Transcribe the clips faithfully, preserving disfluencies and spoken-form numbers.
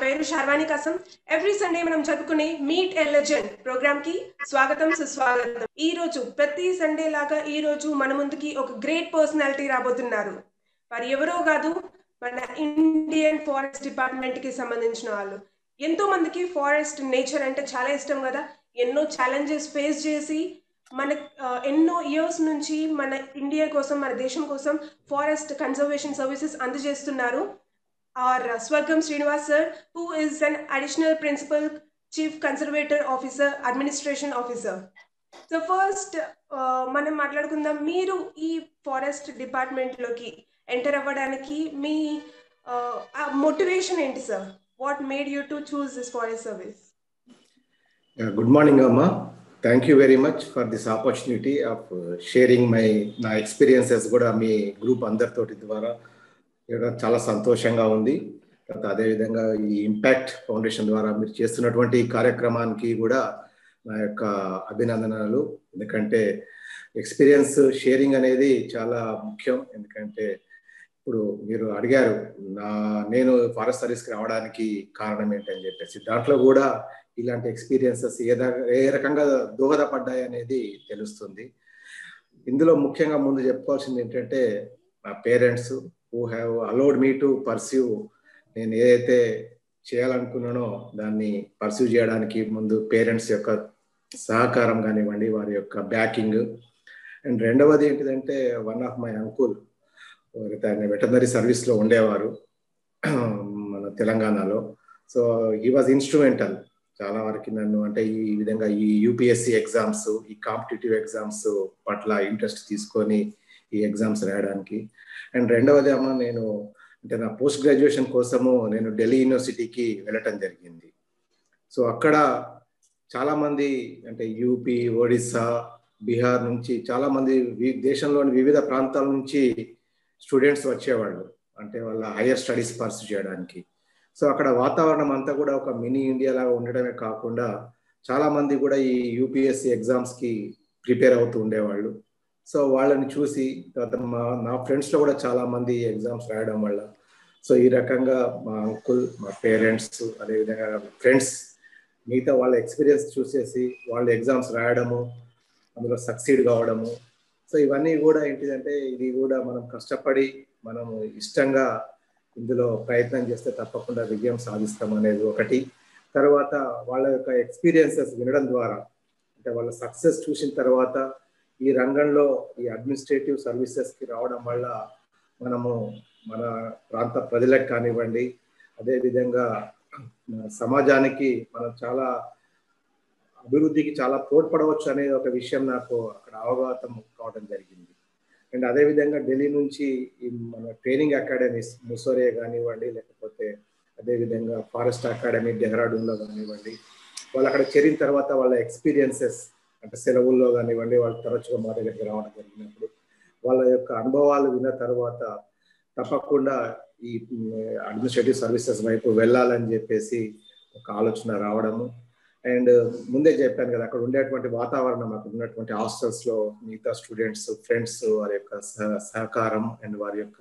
పేరు sherwani కసం. Every Sunday మనం జరుపుకునే మీట్ ఎ లెజెండ్ ప్రోగ్రామ్ కి స్వాగతం సుస్వాగతం. ఈ రోజు ప్రతి సండే లాగా ఈ రోజు మన ముందుకి ఒక గ్రేట్ పర్సనాలిటీ రాబోతున్నారు. మరి ఎవరో కాదు, మన ఇండియన్ ఫారెస్ట్ డిపార్ట్మెంట్ కి సంబంధించిన వాళ్ళు. ఎంతో మందికి ఫారెస్ట్ నేచర్ అంటే చాలా ఇష్టం కదా. ఎన్నో ఛాలెంజెస్ ఫేస్ చేసి మన ఎన్నో ఇయర్స్ నుంచి మన ఇండియా కోసం, మన దేశం కోసం ఫారెస్ట్ కన్జర్వేషన్ సర్వీసెస్ అందజేస్తున్నారు. Our uh, Swargam Srinivas sir, who is an additional principal chief conservator officer, administration officer. So first, uh, మనం మాట్లాడుకుందాం. మీరు ఈ ఫారెస్ట్ డిపార్ట్మెంట్ లోకి ఎంటర్ అవ్వడానికి మీ మోటివేషన్ ఏంటి sir? What made you to choose this forest service? Good morning అమ్మా. Thank you very much for this opportunity of sharing my నా ఎక్స్పీరియన్సెస్ కూడా మీ గ్రూప్ అందరితోటి ద్వారా చాలా సంతోషంగా ఉంది. అదేవిధంగా ఈ ఇంపాక్ట్ ఫౌండేషన్ ద్వారా మీరు చేస్తున్నటువంటి కార్యక్రమానికి కూడా నా యొక్క అభినందనలు. ఎందుకంటే ఎక్స్పీరియన్స్ షేరింగ్ అనేది చాలా ముఖ్యం. ఎందుకంటే ఇప్పుడు మీరు అడిగారు నా నేను ఫారెస్ట్ సర్వీస్కి రావడానికి కారణం ఏంటని చెప్పేసి, దాంట్లో కూడా ఇలాంటి ఎక్స్పీరియన్సెస్ ఏ ఏ రకంగా దోహదపడ్డాయి అనేది తెలుస్తుంది. ఇందులో ముఖ్యంగా ముందు చెప్పుకోవాల్సింది ఏంటంటే నా parents who have allowed me to pursue నేను ఏదైతే చేయాలనుకున్నానో దాన్ని పర్సూ చేయడానికి ముందు పేరెంట్స్ యొక్క సహకారం కానివ్వండి, వారి యొక్క బ్యాకింగ్. అండ్ రెండవది ఏంటిదంటే వన్ ఆఫ్ మై అంకుల్ ఆయన వెటర్నరీ సర్వీస్లో ఉండేవారు మన తెలంగాణలో. సో హీ వాజ్ ఇన్స్ట్రుమెంటల్ చాలా వరకు నన్ను, అంటే ఈ విధంగా ఈ యూపీఎస్సీ ఎగ్జామ్స్, ఈ కాంపిటేటివ్ ఎగ్జామ్స్ పట్ల ఇంట్రెస్ట్ తీసుకొని ఈ ఎగ్జామ్స్ రాయడానికి. అండ్ రెండవది అమ్మ, నేను అంటే నా పోస్ట్ గ్రాడ్యుయేషన్ కోసము నేను ఢిల్లీ యూనివర్సిటీకి వెళ్ళటం జరిగింది. సో అక్కడ చాలామంది అంటే యూపీ, ఒడిస్సా, బీహార్ నుంచి చాలామంది దేశంలోని వివిధ ప్రాంతాల నుంచి స్టూడెంట్స్ వచ్చేవాళ్ళు, అంటే వాళ్ళ హయ్యర్ స్టడీస్ పర్సూ చేయడానికి. సో అక్కడ వాతావరణం అంతా కూడా ఒక మినీ ఇండియా లాగా ఉండడమే కాకుండా చాలామంది కూడా ఈ యూపీఎస్సీ ఎగ్జామ్స్కి ప్రిపేర్ అవుతూ ఉండేవాళ్ళు. సో వాళ్ళని చూసి తర్వాత మా నా ఫ్రెండ్స్లో కూడా చాలామంది ఎగ్జామ్స్ రాయడం వల్ల, సో ఈ రకంగా మా అంకుల్, మా పేరెంట్స్, అదేవిధంగా ఫ్రెండ్స్ మిగతా వాళ్ళ ఎక్స్పీరియన్స్ చూసేసి వాళ్ళు ఎగ్జామ్స్ రాయడము, అందులో సక్సీడ్ కావడము. సో ఇవన్నీ కూడా ఏంటిదంటే ఇది కూడా మనం కష్టపడి మనము ఇష్టంగా ఇందులో ప్రయత్నం చేస్తే తప్పకుండా విజయం సాధిస్తాం అనేది ఒకటి. తర్వాత వాళ్ళ యొక్క ఎక్స్పీరియన్సెస్ వినడం ద్వారా, అంటే వాళ్ళ సక్సెస్ చూసిన తర్వాత ఈ రంగంలో ఈ అడ్మినిస్ట్రేటివ్ సర్వీసెస్కి రావడం వల్ల మనము మన ప్రాంత ప్రజలకు కానివ్వండి, అదేవిధంగా సమాజానికి మనం చాలా అభివృద్ధికి చాలా తోడ్పడవచ్చు అనేది ఒక విషయం నాకు అక్కడ అవగాహన కావడం జరిగింది. అండ్ అదేవిధంగా ఢిల్లీ నుంచి ఈ మన ట్రైనింగ్ అకాడమీస్ ముసోరే కానివ్వండి, లేకపోతే అదేవిధంగా ఫారెస్ట్ అకాడమీ డెహ్రాడూన్లో కానివ్వండి, వాళ్ళు అక్కడ చేరిన తర్వాత వాళ్ళ ఎక్స్పీరియన్సెస్ అంటే సెలవుల్లో కానివ్వండి, వాళ్ళు తరచుగా మా దగ్గరికి రావడం జరిగినప్పుడు వాళ్ళ యొక్క అనుభవాలు విన్న తర్వాత తప్పకుండా ఈ అడ్మినిస్ట్రేటివ్ సర్వీసెస్ వైపు వెళ్ళాలని చెప్పేసి ఒక ఆలోచన రావడము. అండ్ ముందే చెప్పాను కదా, అక్కడ ఉండేటువంటి వాతావరణం, అక్కడ ఉన్నటువంటి హాస్టల్స్లో మిగతా స్టూడెంట్స్, ఫ్రెండ్స్, వారి యొక్క సహకారం అండ్ వారి యొక్క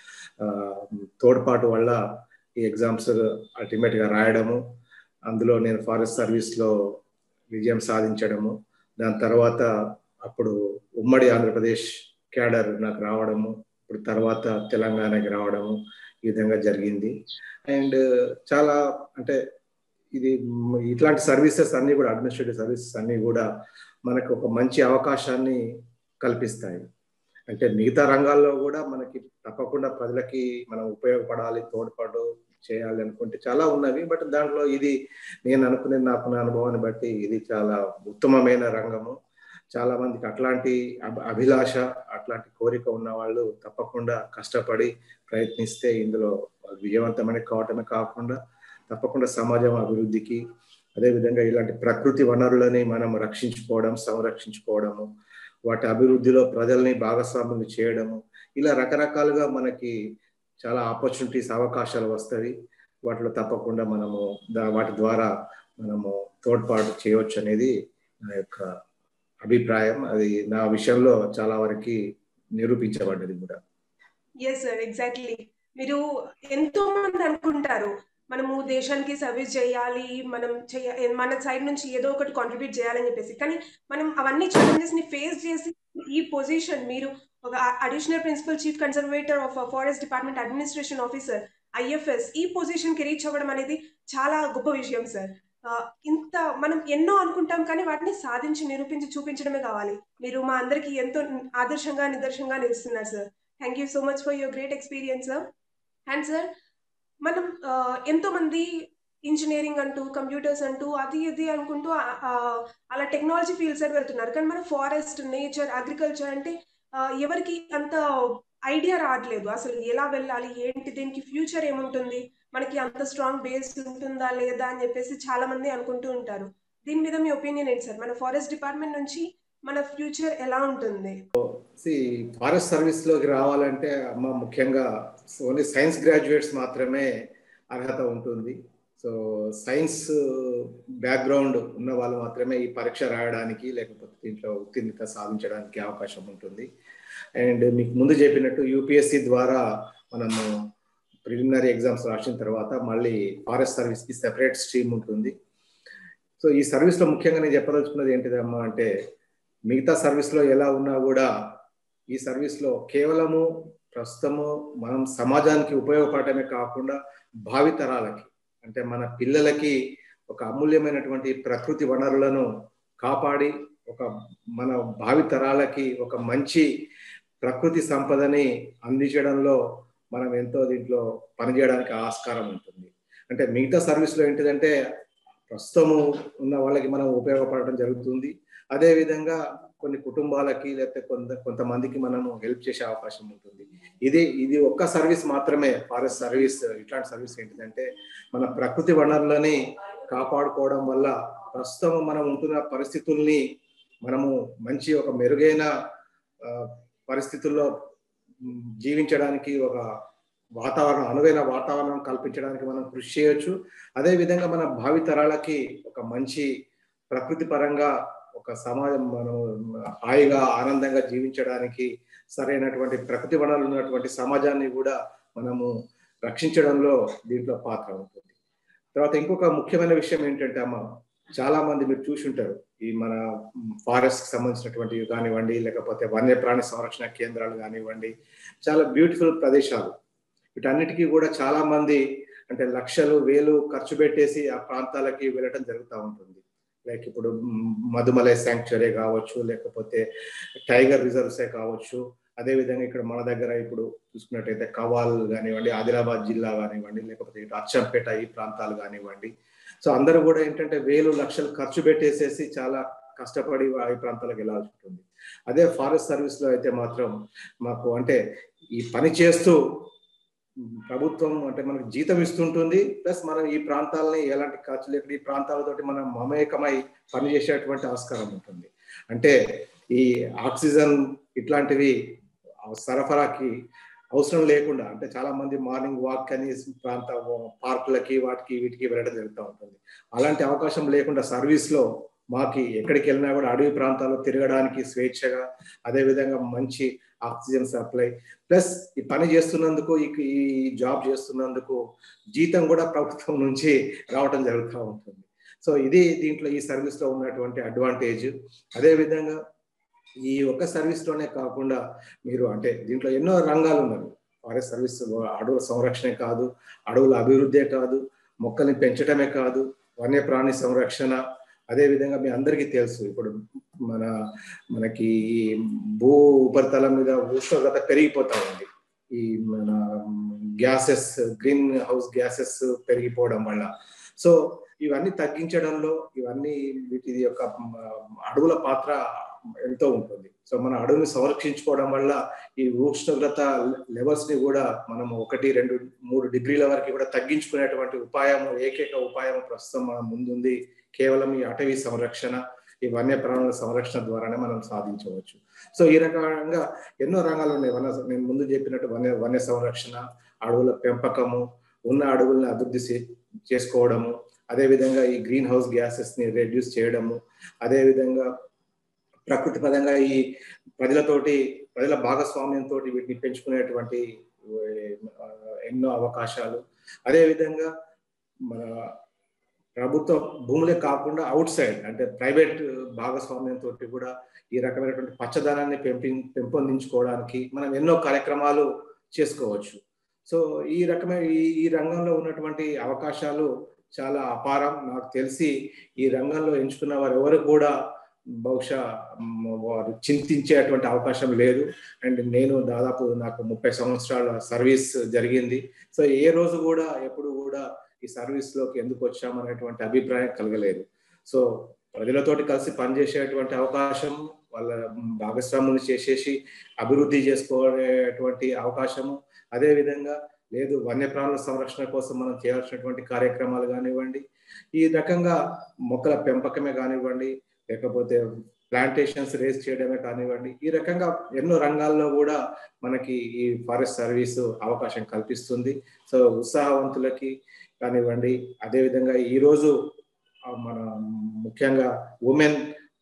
తోడ్పాటు వల్ల ఈ ఎగ్జామ్స్ అల్టిమేట్గా రాయడము, అందులో నేను ఫారెస్ట్ సర్వీస్లో విజయం సాధించడము, దాని తర్వాత అప్పుడు ఉమ్మడి ఆంధ్రప్రదేశ్ క్యాడర్ నాకు రావడము, ఇప్పుడు తర్వాత తెలంగాణకి రావడము, ఈ విధంగా జరిగింది. అండ్ చాలా అంటే ఇది ఇట్లాంటి సర్వీసెస్ అన్నీ కూడా అడ్మినిస్ట్రేటివ్ సర్వీసెస్ అన్నీ కూడా మనకు ఒక మంచి అవకాశాన్ని కల్పిస్తాయి. అంటే మిగతా రంగాల్లో కూడా మనకి తప్పకుండా ప్రజలకి మనం ఉపయోగపడాలి, తోడ్పాటు చేయాలి అనుకుంటే చాలా ఉన్నవి. బట్ దాంట్లో ఇది నేను అనుకునే నాకున్న అనుభవాన్ని బట్టి ఇది చాలా ఉత్తమమైన రంగము. చాలా మందికి అట్లాంటి అభిలాష, అట్లాంటి కోరిక ఉన్న వాళ్ళు తప్పకుండా కష్టపడి ప్రయత్నిస్తే ఇందులో విజయవంతమైన కావటమే కాకుండా తప్పకుండా సమాజం అభివృద్ధికి, అదేవిధంగా ఇలాంటి ప్రకృతి వనరులని మనం రక్షించుకోవడం, సంరక్షించుకోవడము, వాటి అభివృద్ధిలో ప్రజల్ని భాగస్వాములు చేయడము, ఇలా రకరకాలుగా మనకి చాలా ఆపర్చునిటీస్, అవకాశాలు వస్తాయి. వాటిలో తప్పకుండా మనము వాటి ద్వారా మనము తోడ్పాటు చేయవచ్చు అనేది నా యొక్క అభిప్రాయం. అది నా విషయంలో చాలా వరకు నిరూపించబడ్డది కూడా. Yes sir, exactly. మీరు ఎంతో మంది అనుకుంటారు మనము దేశానికి సర్వీస్ చేయాలి, మనం చేయ మన సైడ్ నుంచి ఏదో ఒకటి కాంట్రిబ్యూట్ చేయాలని చెప్పేసి. కానీ మనం అవన్నీ ఛాలెంజెస్ ని ఫేస్ చేసి ఈ పొజిషన్ మీరు ఒక additional principal chief conservator of forest department administration officer IFS ఈ పొజిషన్ కి రీచ్ అవ్వడం అనేది చాలా గొప్ప విషయం సార్. ఇంత మనం ఎన్నో అనుకుంటాం కానీ వాటిని సాధించి నిరూపించి చూపించడమే కావాలి. మీరు మా అందరికి ఎంతో ఆదర్శంగా నిదర్శంగా నిలుస్తున్నారు sir. Thank you so much for your great experience sir. And sir, మనం ఎంతో మంది ఇంజనీరింగ్ అంటూ కంప్యూటర్స్ అంటూ అది ఇది అనుకుంటూ అలా టెక్నాలజీ ఫీల్డ్ సైడ్ వెళ్తున్నారు. కానీ మన ఫారెస్ట్, నేచర్, అగ్రికల్చర్ అంటే ఎవరికి అంత ఐడియా రావట్లేదు. అసలు ఎలా వెళ్ళాలి, ఏంటి, దీనికి ఫ్యూచర్ ఏముంటుంది, మనకి అంత స్ట్రాంగ్ బేస్ ఉంటుందా లేదా అని చెప్పేసి చాలా మంది అనుకుంటూ ఉంటారు. దీని మీద మీ ఒపీనియన్ ఏంటి సార్? మన ఫారెస్ట్ డిపార్ట్మెంట్ నుంచి మన ఫ్యూచర్ ఎలా ఉంటుంది? ఫారెస్ట్ సర్వీస్ లోకి రావాలంటే అమ్మ ముఖ్యంగా ఓన్లీ సైన్స్ గ్రాడ్యుయేట్స్ మాత్రమే అర్హత ఉంటుంది. సో సైన్స్ బ్యాక్గ్రౌండ్ ఉన్న వాళ్ళు మాత్రమే ఈ పరీక్ష రాయడానికి లేకపోతే దీంట్లో ఉత్తీర్ణత సాధించడానికి అవకాశం ఉంటుంది. అండ్ మీకు ముందు చెప్పినట్టు యూపీఎస్సి ద్వారా మనము ప్రిలిమినరీ ఎగ్జామ్స్ రాసిన తర్వాత మళ్ళీ ఫారెస్ట్ సర్వీస్కి సెపరేట్ స్ట్రీమ్ ఉంటుంది. సో ఈ సర్వీస్లో ముఖ్యంగా నేను చెప్పదలుచుకున్నది ఏంటిదమ్మా అంటే, మిగతా సర్వీస్లో ఎలా ఉన్నా కూడా ఈ సర్వీస్లో కేవలము ప్రస్తుతము మనం సమాజానికి ఉపయోగపడమే కాకుండా భావితరాలకి అంటే మన పిల్లలకి ఒక అమూల్యమైనటువంటి ప్రకృతి వనరులను కాపాడి ఒక మన భావితరాలకి ఒక మంచి ప్రకృతి సంపదని అందించడంలో మనం ఎంతో దీంట్లో పనిచేయడానికి ఆస్కారం ఉంటుంది. అంటే మిగతా సర్వీస్లో ఏంటిదంటే ప్రస్తుతము ఉన్న వాళ్ళకి మనం ఉపయోగపడటం జరుగుతుంది. అదేవిధంగా కొన్ని కుటుంబాలకి లేకపోతే కొంత కొంతమందికి మనము హెల్ప్ చేసే అవకాశం ఉంటుంది. ఇది ఇది ఒక్క సర్వీస్ మాత్రమే ఫారెస్ట్ సర్వీస్. ఇట్లాంటి సర్వీస్ ఏంటిదంటే మన ప్రకృతి వనరులని కాపాడుకోవడం వల్ల ప్రస్తుతం మనం ఉంటున్న పరిస్థితుల్ని మనము మంచి ఒక మెరుగైన పరిస్థితుల్లో జీవించడానికి ఒక వాతావరణం అనువైన వాతావరణం కల్పించడానికి మనం కృషి చేయొచ్చు. అదేవిధంగా మన భావితరాలకి ఒక మంచి ప్రకృతి పరంగా ఒక సమాజం మనం హాయిగా ఆనందంగా జీవించడానికి సరైనటువంటి ప్రకృతి వనరులు ఉన్నటువంటి సమాజాన్ని కూడా మనము రక్షించడంలో దీంట్లో పాత్ర ఉంటుంది. తర్వాత ఇంకొక ముఖ్యమైన విషయం ఏంటంటే అమ్మ, చాలా మంది మీరు చూసి ఉంటారు ఈ మన ఫారెస్ట్ కి సంబంధించినటువంటి కానివ్వండి లేకపోతే వన్యప్రాణి సంరక్షణ కేంద్రాలు కానివ్వండి, చాలా బ్యూటిఫుల్ ప్రదేశాలు. వీటన్నిటికీ కూడా చాలా మంది అంటే లక్షలు వేలు ఖర్చు పెట్టేసి ఆ ప్రాంతాలకి వెళ్ళటం జరుగుతూ ఉంటుంది. లైక్ ఇప్పుడు మధుమలై శాంక్చురీ కావచ్చు, లేకపోతే టైగర్ రిజర్వ్సే కావచ్చు. అదేవిధంగా ఇక్కడ మన దగ్గర ఇప్పుడు చూసుకున్నట్టయితే కవాల్ కానివ్వండి, ఆదిలాబాద్ జిల్లా కానివ్వండి, లేకపోతే ఇటు అచ్చంపేట ఈ ప్రాంతాలు కానివ్వండి. సో అందరూ కూడా ఏంటంటే వేలు లక్షలు ఖర్చు పెట్టేసేసి చాలా కష్టపడి ఈ ప్రాంతాలకు వెళ్ళాల్సి ఉంటుంది. అదే ఫారెస్ట్ సర్వీస్ లో అయితే మాత్రం మాకు అంటే ఈ పని చేస్తూ ప్రభుత్వం అంటే మనకు జీతం ఇస్తుంటుంది, ప్లస్ మనం ఈ ప్రాంతాలని ఎలాంటి ఖర్చు లేకుండా ఈ ప్రాంతాలతోటి మనం మమేకమై పనిచేసేటువంటి ఆస్కారం ఉంటుంది. అంటే ఈ ఆక్సిజన్ ఇట్లాంటివి సరఫరాకి అవసరం లేకుండా అంటే చాలా మంది మార్నింగ్ వాక్ అని ప్రాంత పార్కులకి వాటికి వీటికి వెళ్ళడం జరుగుతూ ఉంటుంది. అలాంటి అవకాశం లేకుండా సర్వీస్ లో మాకి ఎక్కడికి వెళ్ళినా కూడా అడవి ప్రాంతాల్లో తిరగడానికి స్వేచ్ఛగా, అదేవిధంగా మంచి ఆక్సిజన్ సప్లై, ప్లస్ ఈ పని చేస్తున్నందుకు ఈ జాబ్ చేస్తున్నందుకు జీతం కూడా ప్రభుత్వం నుంచి రావటం జరుగుతూ ఉంటుంది. సో ఇది దీంట్లో ఈ సర్వీస్ లో ఉన్నటువంటి అడ్వాంటేజ్. అదేవిధంగా ఈ ఒక్క సర్వీస్ లోనే కాకుండా మీరు అంటే దీంట్లో ఎన్నో రంగాలు ఉన్నాయి. ఫారెస్ట్ సర్వీస్ అడవుల సంరక్షణే కాదు, అడవుల అభివృద్ధే కాదు, మొక్కల్ని పెంచడమే కాదు, వన్యప్రాణి సంరక్షణ. అదేవిధంగా మీ అందరికీ తెలుసు ఇప్పుడు మన మనకి భూ ఉపరితలం మీద ఉష్ణోగ్రత పెరిగిపోతా ఉంది. ఈ మన గ్యాసెస్, గ్రీన్ హౌస్ గ్యాసెస్ పెరిగిపోవడం వల్ల. సో ఇవన్నీ తగ్గించడంలో ఇవన్నీ వీటి యొక్క అడవుల పాత్ర ఎంతో ఉంటుంది. సో మన అడవుని సంరక్షించుకోవడం వల్ల ఈ ఉష్ణోగ్రత లెవెల్స్ ని కూడా మనం ఒకటి రెండు మూడు డిగ్రీల వరకు కూడా తగ్గించుకునేటువంటి ఉపాయం, ఏకైక ఉపాయం ప్రస్తుతం మన ముందుంది. కేవలం ఈ అటవీ సంరక్షణ, ఈ వన్యప్రాణుల సంరక్షణ ద్వారానే మనం సాధించవచ్చు. సో ఈ రకంగా ఎన్నో రంగాలు ఉన్నాయి. వన నేను ముందు చెప్పినట్టు వన్య వన్య సంరక్షణ, అడవుల పెంపకము, ఉన్న అడవుల్ని అభివృద్ధి చేసుకోవడము, అదేవిధంగా ఈ గ్రీన్ హౌస్ గ్యాసెస్ ని రెడ్యూస్ చేయడము, అదేవిధంగా ప్రకృతి పరంగా ఈ ప్రజలతోటి ప్రజల భాగస్వామ్యంతో వీటిని పెంచుకునేటువంటి ఎన్నో అవకాశాలు. అదేవిధంగా మన ప్రభుత్వ భూములే కాకుండా అవుట్ సైడ్ అంటే ప్రైవేట్ భాగస్వామ్యంతో కూడా ఈ రకమైనటువంటి పచ్చదనాన్ని పెంపి పెంపొందించుకోవడానికి మనం ఎన్నో కార్యక్రమాలు చేసుకోవచ్చు. సో ఈ రకమైన ఈ ఈ రంగంలో ఉన్నటువంటి అవకాశాలు చాలా అపారం. నాకు తెలిసి ఈ రంగంలో ఎంచుకున్న వారు ఎవరు కూడా బహుశా వారు చింతించేటువంటి అవకాశం లేదు. అండ్ నేను దాదాపు నాకు ముప్పై సంవత్సరాల సర్వీస్ జరిగింది. సో ఏ రోజు కూడా ఎప్పుడు కూడా ఈ సర్వీస్ లోకి ఎందుకు వచ్చామనేటువంటి అభిప్రాయం కలగలేదు. సో ప్రజలతోటి కలిసి పనిచేసేటువంటి అవకాశం, వాళ్ళ భాగస్వాములు చేసేసి అభివృద్ధి చేసుకోవడానికి అవకాశము, అదేవిధంగా లేదు వన్యప్రాణుల సంరక్షణ కోసం మనం చేయాల్సినటువంటి కార్యక్రమాలు కానివ్వండి, ఈ రకంగా మొక్కల పెంపకమే కానివ్వండి, లేకపోతే ప్లాంటేషన్స్ రేస్ చేయడమే కానివ్వండి, ఈ రకంగా ఎన్నో రంగాల్లో కూడా మనకి ఈ ఫారెస్ట్ సర్వీస్ అవకాశం కల్పిస్తుంది. సో ఉత్సాహవంతులకి కానివ్వండి, అదేవిధంగా ఈరోజు మన ముఖ్యంగా ఉమెన్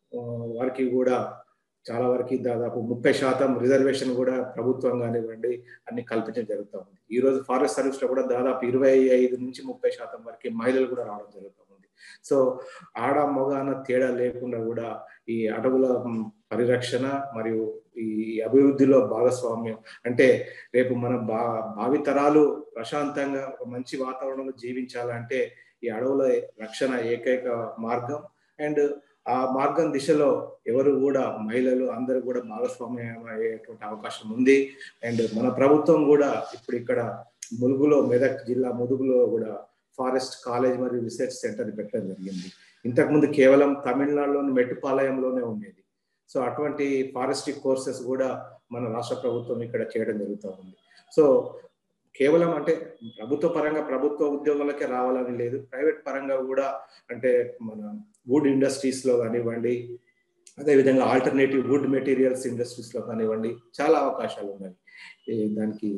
వారికి కూడా చాలా వరకు దాదాపు ముప్పై శాతం రిజర్వేషన్ కూడా ప్రభుత్వం కానివ్వండి అన్ని కల్పించడం జరుగుతూ ఉంది. ఈ రోజు ఫారెస్ట్ సర్వీస్ లో కూడా దాదాపు ఇరవై ఐదు నుంచి ముప్పై శాతం వరకు మహిళలు కూడా రావడం జరుగుతూ ఉంది. సో ఆడ మగ అన్న తేడా లేకుండా కూడా ఈ అడవుల పరిరక్షణ మరియు ఈ అభివృద్ధిలో భాగస్వామ్యం అంటే రేపు మన భా భావితరాలు ప్రశాంతంగా ఒక మంచి వాతావరణంలో జీవించాలంటే ఈ అడవుల రక్షణ ఏకైక మార్గం. అండ్ ఆ మార్గం దిశలో ఎవరు కూడా మహిళలు అందరూ కూడా భాగస్వామ్యం అయ్యేటువంటి అవకాశం ఉంది. అండ్ మన ప్రభుత్వం కూడా ఇప్పుడు ఇక్కడ ములుగులో, మెదక్ జిల్లా ములుగులో కూడా ఫారెస్ట్ కాలేజ్ మరియు రీసెర్చ్ సెంటర్ పెట్టడం జరిగింది. ఇంతకుముందు కేవలం తమిళనాడులోని మెట్టుపాలయంలోనే ఉండేది. సో అటువంటి ఫారెస్ట్రీ కోర్సెస్ కూడా మన రాష్ట్ర ప్రభుత్వం ఇక్కడ చేయడం జరుగుతూ ఉంది. సో కేవలం అంటే ప్రభుత్వ పరంగా ప్రభుత్వ ఉద్యోగాలకే రావాలని లేదు, ప్రైవేట్ పరంగా కూడా అంటే మన వుడ్ ఇండస్ట్రీస్ లో కానివ్వండి, అదేవిధంగా ఆల్టర్నేటివ్ వుడ్ మెటీరియల్స్ ఇండస్ట్రీస్ లో కానివ్వండి చాలా అవకాశాలు ఉన్నాయి. దానికి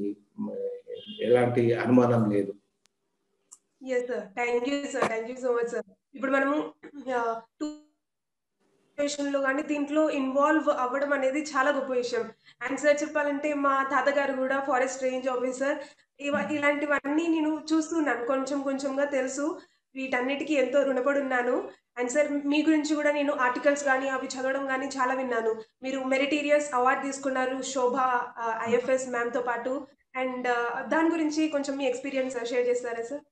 ఎలాంటి అనుమానం లేదు. Yes sir, thank you sir, thank you so much sir. ఇప్పుడు మనము లో కానీ దీంట్లో ఇన్వాల్వ్ అవ్వడం అనేది చాలా గొప్ప విషయం. అండ్ సార్ చెప్పాలంటే మా తాతగారు కూడా ఫారెస్ట్ రేంజ్ ఆఫీసర్. ఇవ ఇలాంటివన్నీ నేను చూస్తున్నాను, కొంచెం కొంచెంగా తెలుసు. వీటన్నిటికీ ఎంతో రుణపడి ఉన్నాను. అండ్ సార్ మీ గురించి కూడా నేను ఆర్టికల్స్ కానీ అవి చదవడం కానీ చాలా విన్నాను. మీరు మెరిటీరియస్ అవార్డు తీసుకున్నారు శోభ ఐఎఫ్ఎస్ మ్యామ్తో పాటు. అండ్ దాని గురించి కొంచెం మీ ఎక్స్పీరియన్స్ షేర్ చేస్తారా సార్?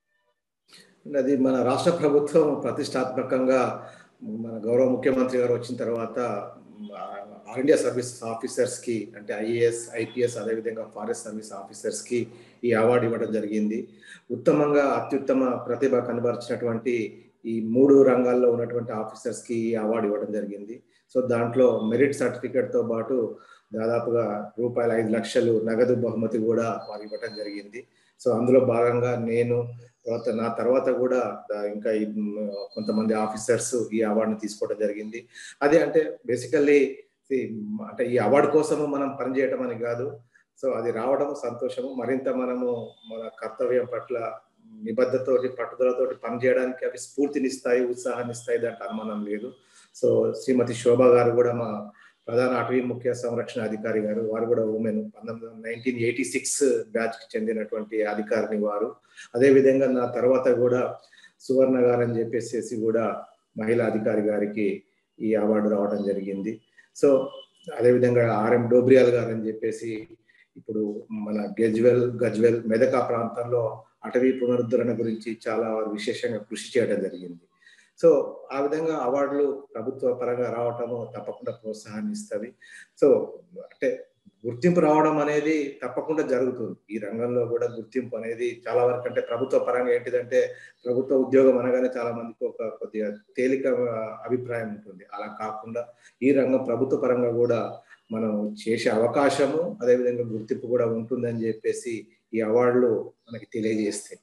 అది మన రాష్ట్ర ప్రభుత్వం ప్రతిష్టాత్మకంగా మన గౌరవ ముఖ్యమంత్రి గారు వచ్చిన తర్వాత ఆల్ ఇండియా సర్వీస్ ఆఫీసర్స్ కి అంటే ఐఏఎస్, ఐపీఎస్, అదేవిధంగా ఫారెస్ట్ సర్వీస్ ఆఫీసర్స్ కి ఈ అవార్డు ఇవ్వడం జరిగింది. ఉత్తమంగా అత్యుత్తమ ప్రతిభ కనబరిచినటువంటి ఈ మూడు రంగాల్లో ఉన్నటువంటి ఆఫీసర్స్ కి ఈ అవార్డు ఇవ్వడం జరిగింది. సో దాంట్లో మెరిట్ సర్టిఫికేట్ తో పాటు దాదాపుగా రూపాయలు ఐదు లక్షలు నగదు బహుమతి కూడా వారు ఇవ్వడం జరిగింది. సో అందులో భాగంగా నేను తర్వాత నా తర్వాత కూడా ఇంకా కొంతమంది ఆఫీసర్స్ ఈ అవార్డుని తీసుకోవడం జరిగింది. అదే అంటే బేసికల్లీ అంటే ఈ అవార్డు కోసము మనం పనిచేయటం అని కాదు. సో అది రావడం సంతోషము. మరింత మనము మన కర్తవ్యం పట్ల నిబద్ధతోటి పట్టుదలతోటి పనిచేయడానికి అవి స్ఫూర్తినిస్తాయి, ఉత్సాహాన్ని ఇస్తాయి, దాంట్లో అనుమానం లేదు. సో శ్రీమతి శోభ గారు కూడా మా ప్రధాన అటవీ ముఖ్య సంరక్షణ అధికారి గారు, వారు కూడా ఉమెన్, పంతొమ్మిది నైన్టీన్ ఎయిటీ సిక్స్ బ్యాచ్ కి చెందినటువంటి అధికారిని వారు. అదేవిధంగా నా తర్వాత కూడా సువర్ణ గారు అని చెప్పేసి కూడా మహిళా అధికారి గారికి ఈ అవార్డు రావడం జరిగింది. సో అదేవిధంగా ఆర్ఎం డోబ్రియాల్ గారు అని చెప్పేసి ఇప్పుడు మన గజ్వెల్ గజ్వెల్ మెదక ప్రాంతంలో అటవీ పునరుద్ధరణ గురించి చాలా విశేషంగా కృషి చేయడం జరిగింది. సో ఆ విధంగా అవార్డులు ప్రభుత్వ పరంగా రావటము తప్పకుండా ప్రోత్సాహాన్ని ఇస్తుంది. సో అంటే గుర్తింపు రావడం అనేది తప్పకుండా జరుగుతుంది. ఈ రంగంలో కూడా గుర్తింపు అనేది చాలా వరకు అంటే ప్రభుత్వ పరంగా ఏంటిదంటే ప్రభుత్వ ఉద్యోగం అనగానే చాలా మందికి ఒక కొద్దిగా తేలిక అభిప్రాయం ఉంటుంది. అలా కాకుండా ఈ రంగం ప్రభుత్వ పరంగా కూడా మనం చేసే అవకాశము అదేవిధంగా గుర్తింపు కూడా ఉంటుందని చెప్పేసి ఈ అవార్డులు మనకి తెలియజేస్తాయి.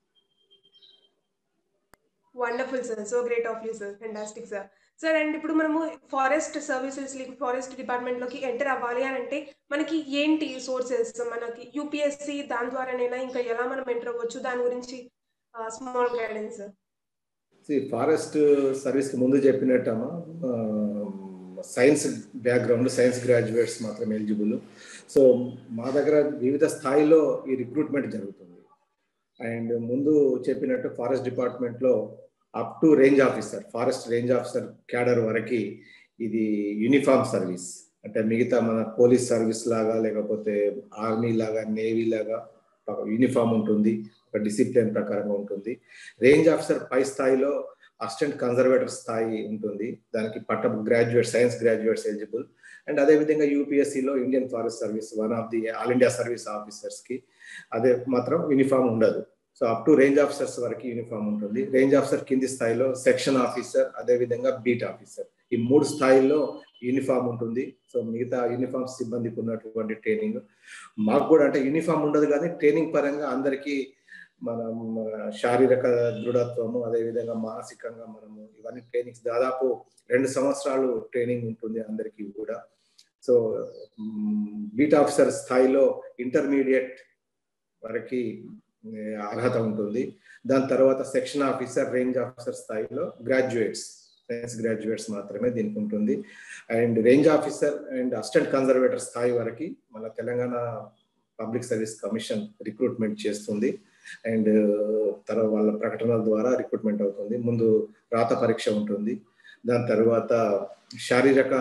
Wonderful sir, so great of you sir, fantastic sir. Sir and ఇప్పుడు మనము ఫారెస్ట్ సర్వీసెస్ ఫారెస్ట్ డిపార్ట్మెంట్ లోకి ఎంటర్ అవ్వాలి అని అంటే మనకి ఏంటి సోర్సెస్? మనకి యూపీఎస్సి దాని ద్వారానైనా ఇంకా ఎలా మనం ఎంటర్ అవ్వచ్చు? దాని గురించి small guidance sir. Forest service కి ముందు చెప్పినట్టమ్మా సైన్స్ బ్యాక్గ్రౌండ్, సైన్స్ గ్రాడ్యుయేట్స్ మాత్రం ఎలిజిబుల్. సో మా దగ్గర వివిధ స్థాయిలో ఈ రిక్రూట్మెంట్ జరుగుతుంది. అండ్ ముందు చెప్పినట్టు ఫారెస్ట్ డిపార్ట్మెంట్లో up to range officer, forest range officer cadre వరకు ఇది యూనిఫామ్ సర్వీస్. అంటే మిగతా మన పోలీస్ సర్వీస్ లాగా లేకపోతే ఆర్మీ లాగా నేవీ లాగా యూనిఫామ్ ఉంటుంది, ఒక డిసిప్లిన్ ప్రకారంగా ఉంటుంది. రేంజ్ ఆఫీసర్ పై స్థాయిలో అసిస్టెంట్ కన్జర్వేటర్ స్థాయి ఉంటుంది, దానికి పట్ట graduate science graduates eligible. And అదేవిధంగా యూపీఎస్సీలో Indian forest service one of the all India service ఆఫీసర్స్కి అదే మాత్రం యూనిఫామ్ ఉండదు. So up to range officers వరకు యూనిఫామ్ ఉంటుంది. రేంజ్ ఆఫీసర్ కింది స్థాయిలో సెక్షన్ ఆఫీసర్, అదేవిధంగా బీట్ ఆఫీసర్, ఈ మూడు స్థాయిల్లో యూనిఫామ్ ఉంటుంది. సో మిగతా యూనిఫామ్ సిబ్బందికి ఉన్నటువంటి ట్రైనింగ్ మాకు కూడా, అంటే యూనిఫామ్ ఉండదు కానీ ట్రైనింగ్ పరంగా అందరికీ మనం శారీరక దృఢత్వము, అదేవిధంగా మానసికంగా మనము ఇవన్నీ ట్రైనింగ్స్ దాదాపు రెండు సంవత్సరాలు ట్రైనింగ్ ఉంటుంది అందరికీ కూడా. సో బీట్ ఆఫీసర్ స్థాయిలో ఇంటర్మీడియట్ వరకు అర్హత ఉంటుంది. దాని తర్వాత సెక్షన్ ఆఫీసర్, రేంజ్ ఆఫీసర్ స్థాయిలో గ్రాడ్యుయేట్స్, సైన్స్ గ్రాడ్యుయేట్స్ మాత్రమే దీనికి ఉంటుంది. And range officer and assistant conservator స్థాయి వరకు మన Telangana public service commission recruitment చేస్తుంది. అండ్ తర్వాత వాళ్ళ ప్రకటనల ద్వారా రిక్రూట్మెంట్ అవుతుంది. ముందు రాత పరీక్ష ఉంటుంది, దాని తర్వాత శారీరక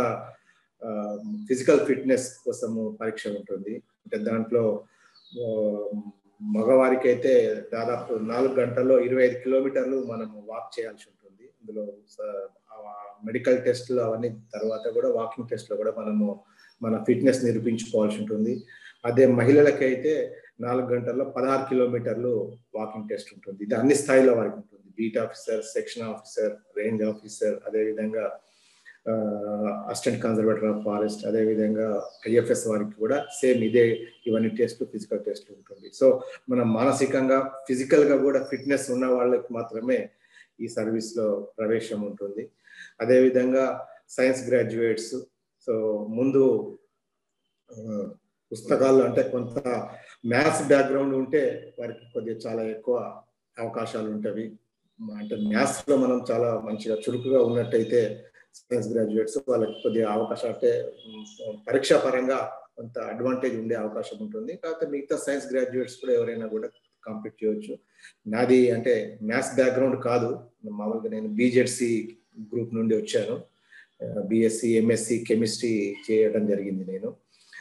ఫిజికల్ ఫిట్నెస్ కోసము పరీక్ష ఉంటుంది. అంటే దాంట్లో మగవారికి అయితే దాదాపు నాలుగు గంటల్లో ఇరవై ఐదు కిలోమీటర్లు మనము వాక్ చేయాల్సి ఉంటుంది. ఇందులో మెడికల్ టెస్ట్లు అవన్నీ తర్వాత కూడా వాకింగ్ టెస్ట్లో కూడా మనము మన ఫిట్నెస్ నిరూపించుకోవాల్సి ఉంటుంది. అదే మహిళలకైతే నాలుగు గంటల్లో పదహారు కిలోమీటర్లు వాకింగ్ టెస్ట్ ఉంటుంది. ఇది అన్ని స్థాయిలో వారికి ఉంటుంది. Beat officer, section officer, range officer, అదేవిధంగా అసిస్టెంట్ కన్జర్వేటర్ ఆఫ్ ఫారెస్ట్, అదేవిధంగా ఐఎఫ్ఎస్ వారికి కూడా సేమ్ ఇదే ఇవన్నీ టెస్ట్లు, ఫిజికల్ టెస్ట్లు ఉంటుంది. సో మనం మానసికంగా ఫిజికల్గా కూడా ఫిట్నెస్ ఉన్న వాళ్ళకి మాత్రమే ఈ సర్వీస్లో ప్రవేశం ఉంటుంది. అదేవిధంగా సైన్స్ గ్రాడ్యుయేట్స్, సో ముందు పుస్తకాలు అంటే కొంత మ్యాథ్స్ బ్యాక్గ్రౌండ్ ఉంటే వారికి కొద్దిగా చాలా ఎక్కువ అవకాశాలు ఉంటాయి. అంటే మ్యాథ్స్లో మనం చాలా మంచిగా చురుకుగా ఉన్నట్టయితే సైన్స్ గ్రాడ్యుయేట్స్ వాళ్ళకి కొద్దిగా అవకాశం, అంటే పరీక్షా పరంగా కొంత అడ్వాంటేజ్ ఉండే అవకాశం ఉంటుంది. కాకపోతే మిగతా సైన్స్ గ్రాడ్యుయేట్స్ కూడా ఎవరైనా కూడా కంప్లీట్ చేయవచ్చు. నాది అంటే మ్యాథ్స్ బ్యాక్గ్రౌండ్ కాదు, మామూలుగా నేను బీజెడ్సి గ్రూప్ నుండి వచ్చాను. బిఎస్సి, ఎంఎస్సి కెమిస్ట్రీ చేయడం జరిగింది నేను.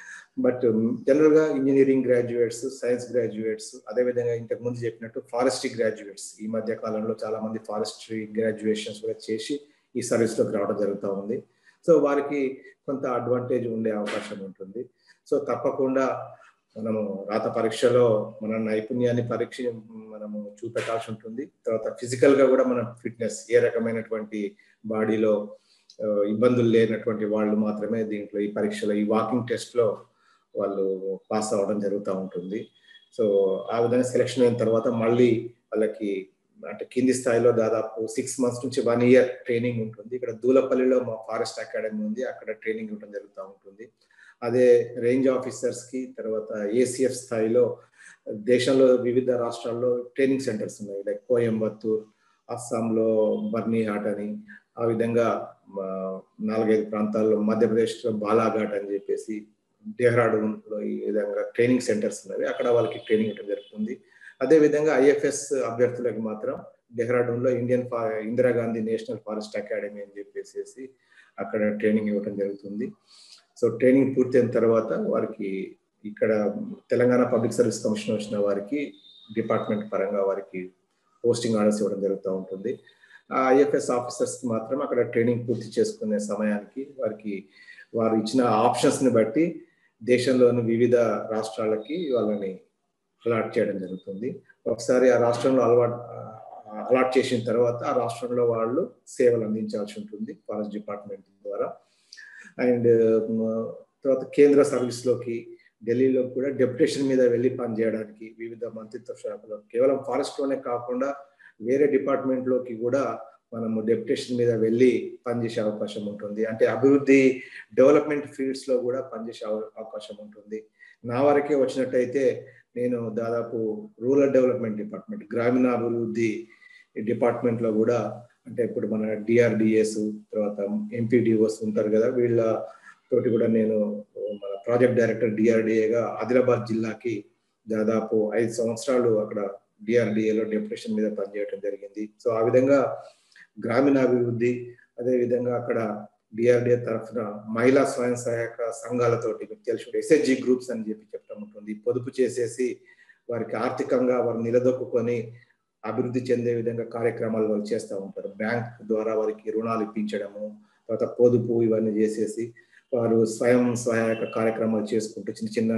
బట్ జనరల్గా ఇంజనీరింగ్ గ్రాడ్యుయేట్స్, సైన్స్ గ్రాడ్యుయేట్స్, అదేవిధంగా ఇంతకు ముందు చెప్పినట్టు ఫారెస్ట్రీ గ్రాడ్యుయేట్స్, ఈ మధ్య కాలంలో చాలా మంది ఫారెస్ట్రీ గ్రాడ్యుయేషన్స్ కూడా చేసి ఈ సర్వీస్లోకి రావడం జరుగుతూ ఉంది. సో వారికి కొంత అడ్వాంటేజ్ ఉండే అవకాశం ఉంటుంది. సో తప్పకుండా మనము రాత పరీక్షలో మన నైపుణ్యాన్ని పరీక్ష మనము చూపెట్టాల్సి ఉంటుంది. తర్వాత ఫిజికల్గా కూడా మన ఫిట్నెస్, ఏ రకమైనటువంటి బాడీలో ఇబ్బందులు లేనటువంటి వాళ్ళు మాత్రమే దీంట్లో ఈ పరీక్షలో, ఈ వాకింగ్ టెస్ట్లో వాళ్ళు పాస్ అవ్వడం జరుగుతూ ఉంటుంది. సో ఆ విధంగా సెలెక్షన్ అయిన తర్వాత మళ్ళీ వాళ్ళకి అంటే కింది స్థాయిలో దాదాపు సిక్స్ మంత్స్ నుంచి వన్ ఇయర్ ట్రైనింగ్ ఉంటుంది. ఇక్కడ దూలపల్లిలో మా ఫారెస్ట్ అకాడమీ ఉంది, అక్కడ ట్రైనింగ్ ఇవ్వడం జరుగుతూ ఉంటుంది. అదే రేంజ్ ఆఫీసర్స్కి తర్వాత ఏసీఎఫ్ స్థాయిలో దేశంలో వివిధ రాష్ట్రాల్లో ట్రైనింగ్ సెంటర్స్ ఉన్నాయి. లైక్ కోయంబత్తూర్, అస్సాంలో బర్నీహాట్ అని, ఆ విధంగా నాలుగైదు ప్రాంతాల్లో మధ్యప్రదేశ్లో బాలాఘాట్ అని చెప్పేసి, డెహ్రాడూన్లో ఈ విధంగా ట్రైనింగ్ సెంటర్స్ ఉన్నవి, అక్కడ వాళ్ళకి ట్రైనింగ్ ఇవ్వడం జరుగుతుంది. అదేవిధంగా ఐఎఫ్ఎస్ అభ్యర్థులకు మాత్రం డెహ్రాడూన్లో ఇండియన్ ఫా ఇందిరాగాంధీ నేషనల్ ఫారెస్ట్ అకాడమీ అని చెప్పేసి అక్కడ ట్రైనింగ్ ఇవ్వడం జరుగుతుంది. సో ట్రైనింగ్ పూర్తయిన తర్వాత వారికి ఇక్కడ తెలంగాణ పబ్లిక్ సర్వీస్ కమిషన్ వచ్చిన వారికి డిపార్ట్మెంట్ పరంగా వారికి పోస్టింగ్ ఆర్డర్స్ ఇవ్వడం జరుగుతూ ఉంటుంది. ఆ ఐఎఫ్ఎస్ ఆఫీసర్స్కి మాత్రం అక్కడ ట్రైనింగ్ పూర్తి చేసుకునే సమయానికి వారికి వారు ఇచ్చిన ఆప్షన్స్ని బట్టి దేశంలోని వివిధ రాష్ట్రాలకి వాళ్ళని అలాట్ చేయడం జరుగుతుంది. ఒకసారి ఆ రాష్ట్రంలో అలవాటు అలాట్ చేసిన తర్వాత ఆ రాష్ట్రంలో వాళ్ళు సేవలు అందించాల్సి ఉంటుంది ఫారెస్ట్ డిపార్ట్మెంట్ ద్వారా. అండ్ తర్వాత కేంద్ర సర్వీస్లోకి ఢిల్లీలో కూడా డెప్యుటేషన్ మీద వెళ్ళి పనిచేయడానికి వివిధ మంత్రిత్వ శాఖలో, కేవలం ఫారెస్ట్లోనే కాకుండా వేరే డిపార్ట్మెంట్లోకి కూడా మనము డెప్యుటేషన్ మీద వెళ్ళి పనిచేసే అవకాశం ఉంటుంది. అంటే అభివృద్ధి డెవలప్మెంట్ ఫీల్డ్స్లో కూడా పనిచేసే అవకాశం ఉంటుంది. నా వరకే వచ్చినట్టయితే నేను దాదాపు రూరల్ డెవలప్మెంట్ డిపార్ట్మెంట్, గ్రామీణాభివృద్ధి డిపార్ట్మెంట్లో కూడా, అంటే ఇప్పుడు మన డిఆర్డిఎస్ తర్వాత ఎంపీడీఓస్ ఉంటారు కదా, వీళ్ళ తోటి కూడా నేను మన ప్రాజెక్ట్ డైరెక్టర్ డిఆర్డిఏగా ఆదిలాబాద్ జిల్లాకి దాదాపు ఐదు సంవత్సరాలు అక్కడ డిఆర్డిఏలో డెప్యుటేషన్ మీద పనిచేయడం జరిగింది. సో ఆ విధంగా గ్రామీణాభివృద్ధి, అదేవిధంగా అక్కడ డిఆర్డిఏ తరఫున మహిళా స్వయం సహాయక సంఘాలతోటి మీకు తెలిసి ఎస్హెచ్జి గ్రూప్స్ అని చెప్పి చెప్పడం ఉంటుంది. పొదుపు చేసేసి వారికి ఆర్థికంగా వారు నిలదొక్కుని అభివృద్ధి చెందే విధంగా కార్యక్రమాలు వాళ్ళు చేస్తూ ఉంటారు. బ్యాంక్ ద్వారా వారికి రుణాలు ఇప్పించడము, తర్వాత పొదుపు ఇవన్నీ చేసేసి వారు స్వయం సహాయక కార్యక్రమాలు చేసుకుంటూ చిన్న చిన్న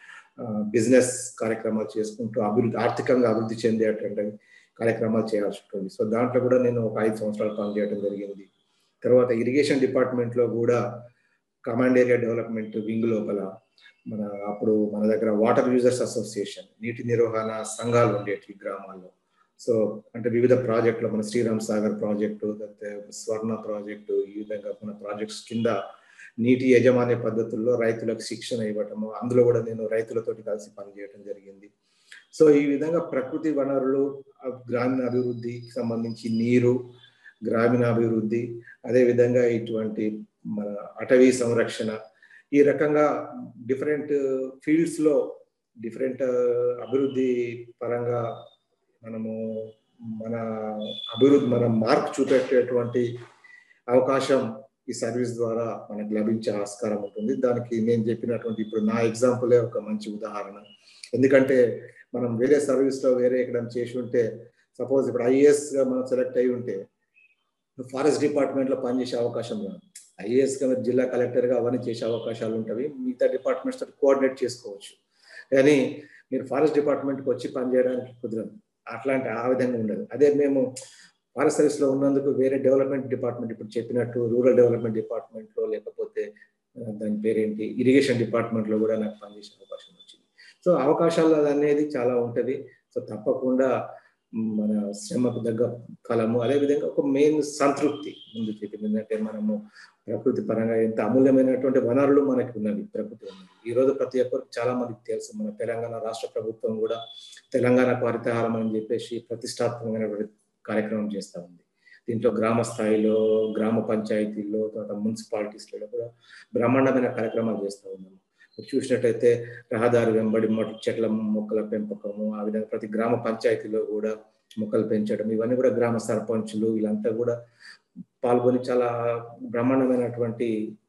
బిజినెస్ కార్యక్రమాలు చేసుకుంటూ అభివృద్ధి ఆర్థికంగా అభివృద్ధి చెందేటువంటి కార్యక్రమాలు చేయాల్సి ఉంటుంది. సో దాంట్లో కూడా నేను ఒక ఐదు సంవత్సరాలు పనిచేయడం జరిగింది. తర్వాత ఇరిగేషన్ డిపార్ట్మెంట్లో కూడా కమాండ్ ఏరియా డెవలప్మెంట్ వింగ్ లోపల మన అప్పుడు మన దగ్గర వాటర్ యూజర్స్ అసోసియేషన్, నీటి నిర్వహణ సంఘాలు ఉండేవి గ్రామాల్లో. సో అంటే వివిధ ప్రాజెక్టులు, మన శ్రీరామ్ సాగర్ ప్రాజెక్టు, స్వర్ణ ప్రాజెక్టు, ఈ విధంగా మన ప్రాజెక్ట్స్ కింద నీటి యాజమాన్య పద్ధతుల్లో రైతులకు శిక్షణ ఇవ్వటము, అందులో కూడా నేను రైతులతోటి కలిసి పనిచేయడం జరిగింది. సో ఈ విధంగా ప్రకృతి వనరులు, గ్రామీణ అభివృద్ధికి సంబంధించి నీరు, గ్రామీణ అభివృద్ధి, అదేవిధంగా ఇటువంటి మన అటవీ సంరక్షణ, ఈ రకంగా డిఫరెంట్ ఫీల్డ్స్లో డిఫరెంట్ అభివృద్ధి పరంగా మనము మన అభివృద్ధి మన మార్క్ చూపెట్టేటువంటి అవకాశం ఈ సర్వీస్ ద్వారా మనకు లభించే ఆస్కారం ఉంటుంది. దానికి నేను చెప్పినటువంటి ఇప్పుడు నా ఎగ్జాంపులే ఒక మంచి ఉదాహరణ. ఎందుకంటే మనం వేరే సర్వీస్లో వేరే ఎక్కడ చేసి ఉంటే, సపోజ్ ఇప్పుడు ఐఏఎస్గా మనం సెలెక్ట్ అయి ఉంటే ఫారెస్ట్ డిపార్ట్మెంట్లో పనిచేసే అవకాశం రాదు. ఐఏఎస్గా జిల్లా కలెక్టర్గా అవన్నీ చేసే అవకాశాలు ఉంటాయి, మిగతా డిపార్ట్మెంట్స్ తోటి కోఆర్డినేట్ చేసుకోవచ్చు. కానీ మీరు ఫారెస్ట్ డిపార్ట్మెంట్కి వచ్చి పనిచేయడానికి కుదరదు, అట్లాంటి ఆ విధంగా ఉండదు. అదే మేము ఫారెస్ట్ సర్వీస్లో ఉన్నందుకు వేరే డెవలప్మెంట్ డిపార్ట్మెంట్, ఇప్పుడు చెప్పినట్టు రూరల్ డెవలప్మెంట్ డిపార్ట్మెంట్లో, లేకపోతే దాని పేరేంటి ఇరిగేషన్ డిపార్ట్మెంట్లో కూడా నాకు పనిచేసే అవకాశం వచ్చింది. సో అవకాశాలు అనేది చాలా ఉంటుంది. సో తప్పకుండా మన శ్రమకు దగ్గర ఫలము, అదేవిధంగా ఒక మెయిన్ సంతృప్తి ముందు చెప్పింది ఏంటంటే మనము ప్రకృతి పరంగా ఎంత అమూల్యమైనటువంటి వనరులు మనకి ఉన్నవి, ప్రకృతి ఉన్నది. ఈరోజు ప్రతి ఒక్కరికి చాలా మందికి తెలుసు, మన తెలంగాణ రాష్ట్ర ప్రభుత్వం కూడా తెలంగాణకు హరితహారం అని చెప్పేసి ప్రతిష్టాత్మకమైనటువంటి కార్యక్రమం చేస్తూ ఉంది. దీంట్లో గ్రామ స్థాయిలో, గ్రామ పంచాయతీల్లో, తర్వాత మున్సిపాలిటీస్లో కూడా బ్రహ్మాండమైన కార్యక్రమాలు చేస్తూ ఉన్నాము. చూసినట్టయితే రహదారి వెంబడి చెట్ల మొక్కల పెంపకము, ఆ విధంగా ప్రతి గ్రామ పంచాయతీలో కూడా మొక్కలు పెంచడం, ఇవన్నీ కూడా గ్రామ సర్పంచులు వీళ్ళంతా కూడా పాల్గొని చాలా బ్రహ్మాండమైనటువంటి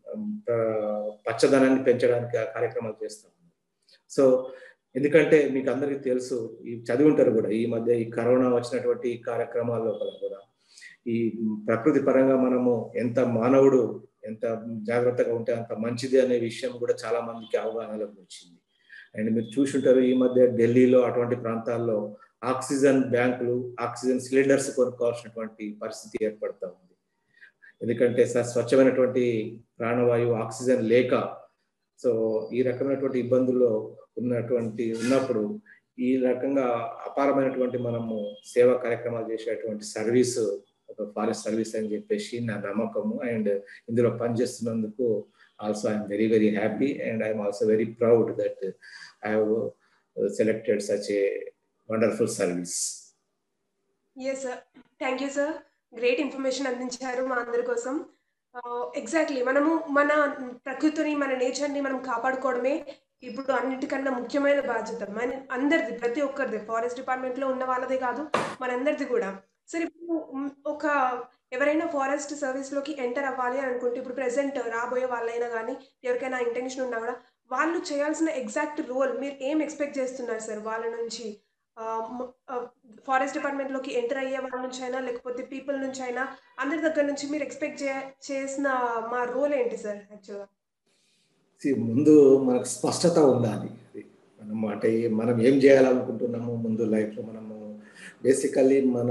పచ్చదనాన్ని పెంచడానికి ఆ కార్యక్రమాలు చేస్తూ ఉన్నారు. సో ఎందుకంటే మీకు అందరికీ తెలుసు, ఈ చదివి ఉంటారు కూడా, ఈ మధ్య ఈ కరోనా వచ్చినటువంటి కార్యక్రమాల లోపల కూడా ఈ ప్రకృతి పరంగా మనము ఎంత మానవుడు ఎంత జాగ్రత్తగా ఉంటే అంత మంచిది అనే విషయం కూడా చాలా మందికి అవగాహనలోకి వచ్చింది. అండ్ మీరు చూసుంటారు ఈ మధ్య ఢిల్లీలో అటువంటి ప్రాంతాల్లో ఆక్సిజన్ బ్యాంకులు, ఆక్సిజన్ సిలిండర్స్ కొనుక్కోవాల్సినటువంటి పరిస్థితి ఏర్పడతా ఉంది. ఎందుకంటే సార్ స్వచ్ఛమైనటువంటి ప్రాణవాయువు ఆక్సిజన్ లేక, సో ఈ రకమైనటువంటి ఇబ్బందుల్లో ఉన్నటువంటి ఉన్నప్పుడు ఈ రకంగా అపారమైనటువంటి మనము సేవా కార్యక్రమాలు చేసేటువంటి సర్వీసు ఒక ఫారెస్ట్ సర్వీస్ అని చెప్పేసి నా నమ్మకము. అండ్ ఇందులో పనిచేస్తున్నందుకు also I'm very very happy and I'm also very proud that I have selected such a wonderful service. Yes sir, thank you sir, great information అందించారు మా అందరి కోసం. ఎగ్జాక్ట్లీ మనము మన ప్రకృతిని, మన నేచర్ని మనం కాపాడుకోవడమే ఇప్పుడు అన్నిటికన్నా ముఖ్యమైన బాధ్యత మన అందరిది, ప్రతి ఒక్కరిది, ఫారెస్ట్ డిపార్ట్మెంట్లో ఉన్న వాళ్ళదే కాదు మనందరిది కూడా. సరే ఇప్పుడు ఒక ఎవరైనా ఫారెస్ట్ సర్వీస్లోకి ఎంటర్ అవ్వాలి అని అనుకుంటే, ఇప్పుడు ప్రెసెంట్ రాబోయే వాళ్ళైనా కానీ ఎవరికైనా ఇంటెన్షన్ ఉన్నా కూడా వాళ్ళు చేయాల్సిన ఎగ్జాక్ట్ రోల్ మీరు ఏం ఎక్స్పెక్ట్ చేస్తున్నారు సార్ వాళ్ళ నుంచి? ఫారెస్ట్ డిపార్ట్మెంట్లోకి ఎంటర్ అయ్యే వాళ్ళ నుంచి అయినా, లేకపోతే పీపుల్ నుంచి అయినా, అందరి దగ్గర నుంచి మీరు ఎక్స్పెక్ట్ చే చేసిన మా రోల్ ఏంటి సార్? యాక్చువల్గా ముందు మనకు స్పష్టత ఉండాలి. మనం అంటే మనం ఏం చేయాలనుకుంటున్నాము ముందు లైఫ్లో, మనము బేసికల్లీ మన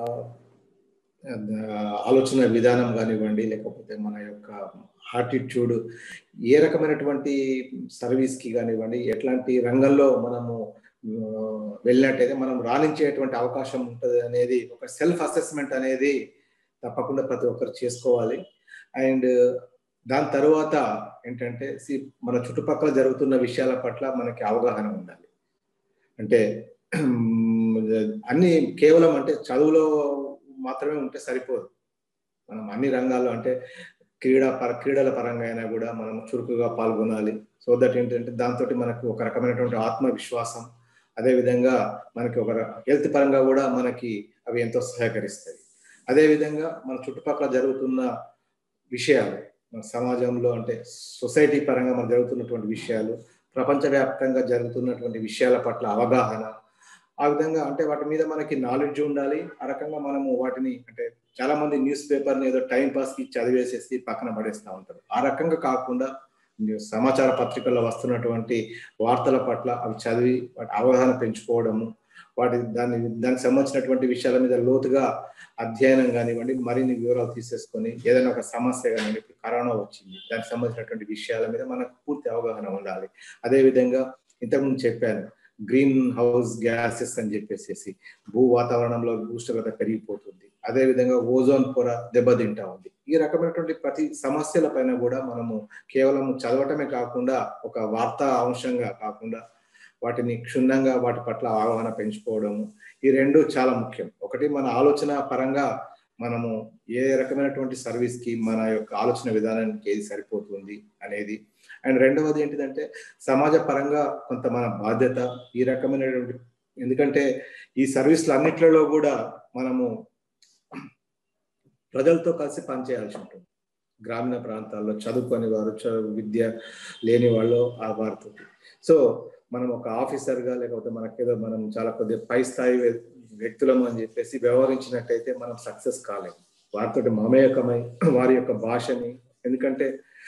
ఆలోచన విధానం కానివ్వండి, లేకపోతే మన యొక్క యాటిట్యూడ్, ఏ రకమైనటువంటి సర్వీస్కి కానివ్వండి, ఎట్లాంటి రంగంలో మనము వెళ్ళినట్టయితే మనం రాణించేటువంటి అవకాశం ఉంటుంది అనేది ఒక సెల్ఫ్ అసెస్మెంట్ అనేది తప్పకుండా ప్రతి ఒక్కరు చేసుకోవాలి. అండ్ దాని తర్వాత ఏంటంటే మన చుట్టుపక్కల జరుగుతున్న విషయాల పట్ల మనకి అవగాహన ఉండాలి. అంటే అన్ని కేవలం అంటే చదువులో మాత్రమే ఉంటే సరిపోదు. మనం అన్ని రంగాల్లో అంటే క్రీడా పర క్రీడల పరంగా అయినా కూడా మనం చురుకుగా పాల్గొనాలి. సో దట్ ఏంటంటే దాంతో మనకు ఒక రకమైనటువంటి ఆత్మవిశ్వాసం, అదేవిధంగా మనకి ఒక హెల్త్ పరంగా కూడా మనకి అవి ఎంతో సహకరిస్తాయి. అదేవిధంగా మన చుట్టుపక్కల జరుగుతున్న విషయాలు, మన సమాజంలో అంటే సొసైటీ పరంగా మన జరుగుతున్నటువంటి విషయాలు, ప్రపంచవ్యాప్తంగా జరుగుతున్నటువంటి విషయాల పట్ల అవగాహన, ఆ విధంగా అంటే వాటి మీద మనకి నాలెడ్జ్ ఉండాలి. ఆ రకంగా మనము వాటిని అంటే చాలా మంది న్యూస్ పేపర్ని ఏదో టైం పాస్కి చదివేసేసి పక్కన పడేస్తూ ఉంటారు. ఆ రకంగా కాకుండా సమాచార పత్రికల్లో వస్తున్నటువంటి వార్తల పట్ల అవి చదివి వాటి అవగాహన పెంచుకోవడము, వాటి దాని దానికి సంబంధించినటువంటి విషయాల మీద లోతుగా అధ్యయనం కానివ్వండి, మరిన్ని వివరాలు తీసేసుకొని ఏదైనా ఒక సమస్య కానివ్వండి, ఇప్పుడు కరోనా వచ్చింది, దానికి సంబంధించినటువంటి విషయాల మీద మనకు పూర్తి అవగాహన ఉండాలి. అదేవిధంగా ఇంతకుముందు చెప్పాను, గ్రీన్ హౌస్ గ్యాసెస్ అని చెప్పేసి భూ వాతావరణంలో ఉష్ణోగ్రత పెరిగిపోతుంది, అదేవిధంగా ఓజోన్ పొర దెబ్బతింటా ఉంది. ఈ రకమైనటువంటి ప్రతి సమస్యల పైన కూడా మనము కేవలం చదవటమే కాకుండా ఒక వార్తా అంశంగా కాకుండా వాటిని క్షుణ్ణంగా వాటి పట్ల అవగాహన పెంచుకోవడము, ఈ రెండు చాలా ముఖ్యం. ఒకటి మన ఆలోచన పరంగా మనము ఏ రకమైనటువంటి సర్వీస్కి మన యొక్క ఆలోచన విధానానికి ఏది సరిపోతుంది అనేది, అండ్ రెండవది ఏంటిదంటే సమాజ పరంగా కొంత మన బాధ్యత ఈ రకమైనటువంటి, ఎందుకంటే ఈ సర్వీస్లు అన్నిట్లలో కూడా మనము ప్రజలతో కలిసి పనిచేయాల్సి ఉంటుంది. గ్రామీణ ప్రాంతాల్లో చదువుకొని వారు, విద్య లేని వాళ్ళు ఆ వారితో, సో మనం ఒక ఆఫీసర్గా లేకపోతే మనకేదో మనం చాలా కొద్దిగా పై స్థాయి వ్యక్తులము అని చెప్పేసి వ్యవహరించినట్టయితే మనం సక్సెస్ కాలేము. వారితో మమేకమై వారి యొక్క భాషని, ఎందుకంటే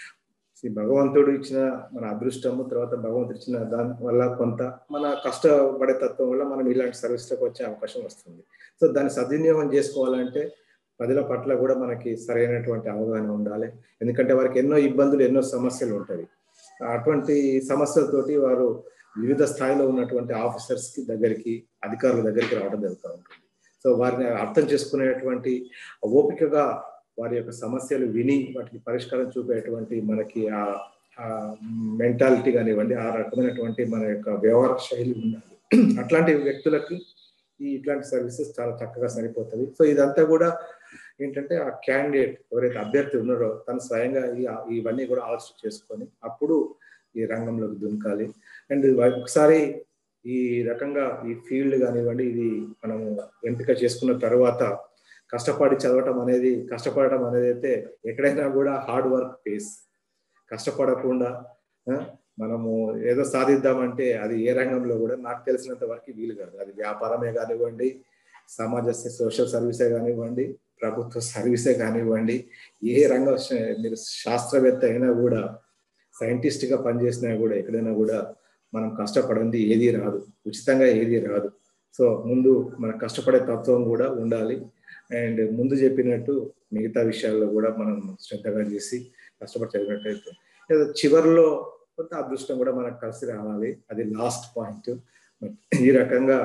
భగవంతుడు ఇచ్చిన మన అదృష్టము, తర్వాత భగవంతుడు ఇచ్చిన దాని వల్ల కొంత మన కష్టపడే తత్వం వల్ల మనం ఇలాంటి సర్వీస్లకు వచ్చే అవకాశం వస్తుంది. సో దాన్ని సద్వినియోగం చేసుకోవాలంటే ప్రజల పట్ల కూడా మనకి సరైనటువంటి అవగాహన ఉండాలి. ఎందుకంటే వారికి ఎన్నో ఇబ్బందులు, ఎన్నో సమస్యలు ఉంటాయి. అటువంటి సమస్యలతోటి వారు వివిధ స్థాయిలో ఉన్నటువంటి ఆఫీసర్స్కి దగ్గరికి, అధికారుల దగ్గరికి రావడం జరుగుతూ ఉంటుంది. సో వారిని అర్థం చేసుకునేటువంటి ఓపికగా వారి యొక్క సమస్యలు విని వాటికి పరిష్కారం చూపేటువంటి మనకి ఆ మెంటాలిటీ కానివ్వండి, ఆ రకమైనటువంటి మన యొక్క వ్యవహార శైలి ఉండాలి. అట్లాంటి వ్యక్తులకి ఈ ఇట్లాంటి సర్వీసెస్ చాలా చక్కగా సరిపోతుంది. సో ఇదంతా కూడా ఏంటంటే ఆ క్యాండిడేట్ ఎవరైతే అభ్యర్థి ఉన్నారో తను స్వయంగా ఈ ఇవన్నీ కూడా ఆలోచన చేసుకొని అప్పుడు ఈ రంగంలోకి దుంకాలి. అండ్ ఒకసారి ఈ రకంగా ఈ ఫీల్డ్ కానివ్వండి, ఇది మనము ఎంపిక చేసుకున్న తర్వాత కష్టపడి చదవటం అనేది, కష్టపడటం అనేది అయితే ఎక్కడైనా కూడా హార్డ్ వర్క్ పేస్. కష్టపడకుండా మనము ఏదో సాధిద్దామంటే అది ఏ రంగంలో కూడా నాకు తెలిసినంత వరకు వీలు కాదు. అది వ్యాపారమే కానివ్వండి, సమాజ సోషల్ సర్వీసే కానివ్వండి, ప్రభుత్వ సర్వీసే కానివ్వండి, ఏ రంగం మీరు శాస్త్రవేత్త అయినా కూడా, సైంటిస్ట్గా పనిచేసినా కూడా ఎక్కడైనా కూడా మనం కష్టపడింది ఏది రాదు, ఉచితంగా ఏది రాదు. సో ముందు మన కష్టపడే తత్వం కూడా ఉండాలి. అండ్ ముందు చెప్పినట్టు మిగతా విషయాల్లో కూడా మనం శ్రద్ధగా చేసి కష్టపడి చదివినట్టయితే ఏదో చివరిలో కొంత అదృష్టం కూడా మనకు కలిసి రావాలి. అది లాస్ట్ పాయింట్. ఈ రకంగా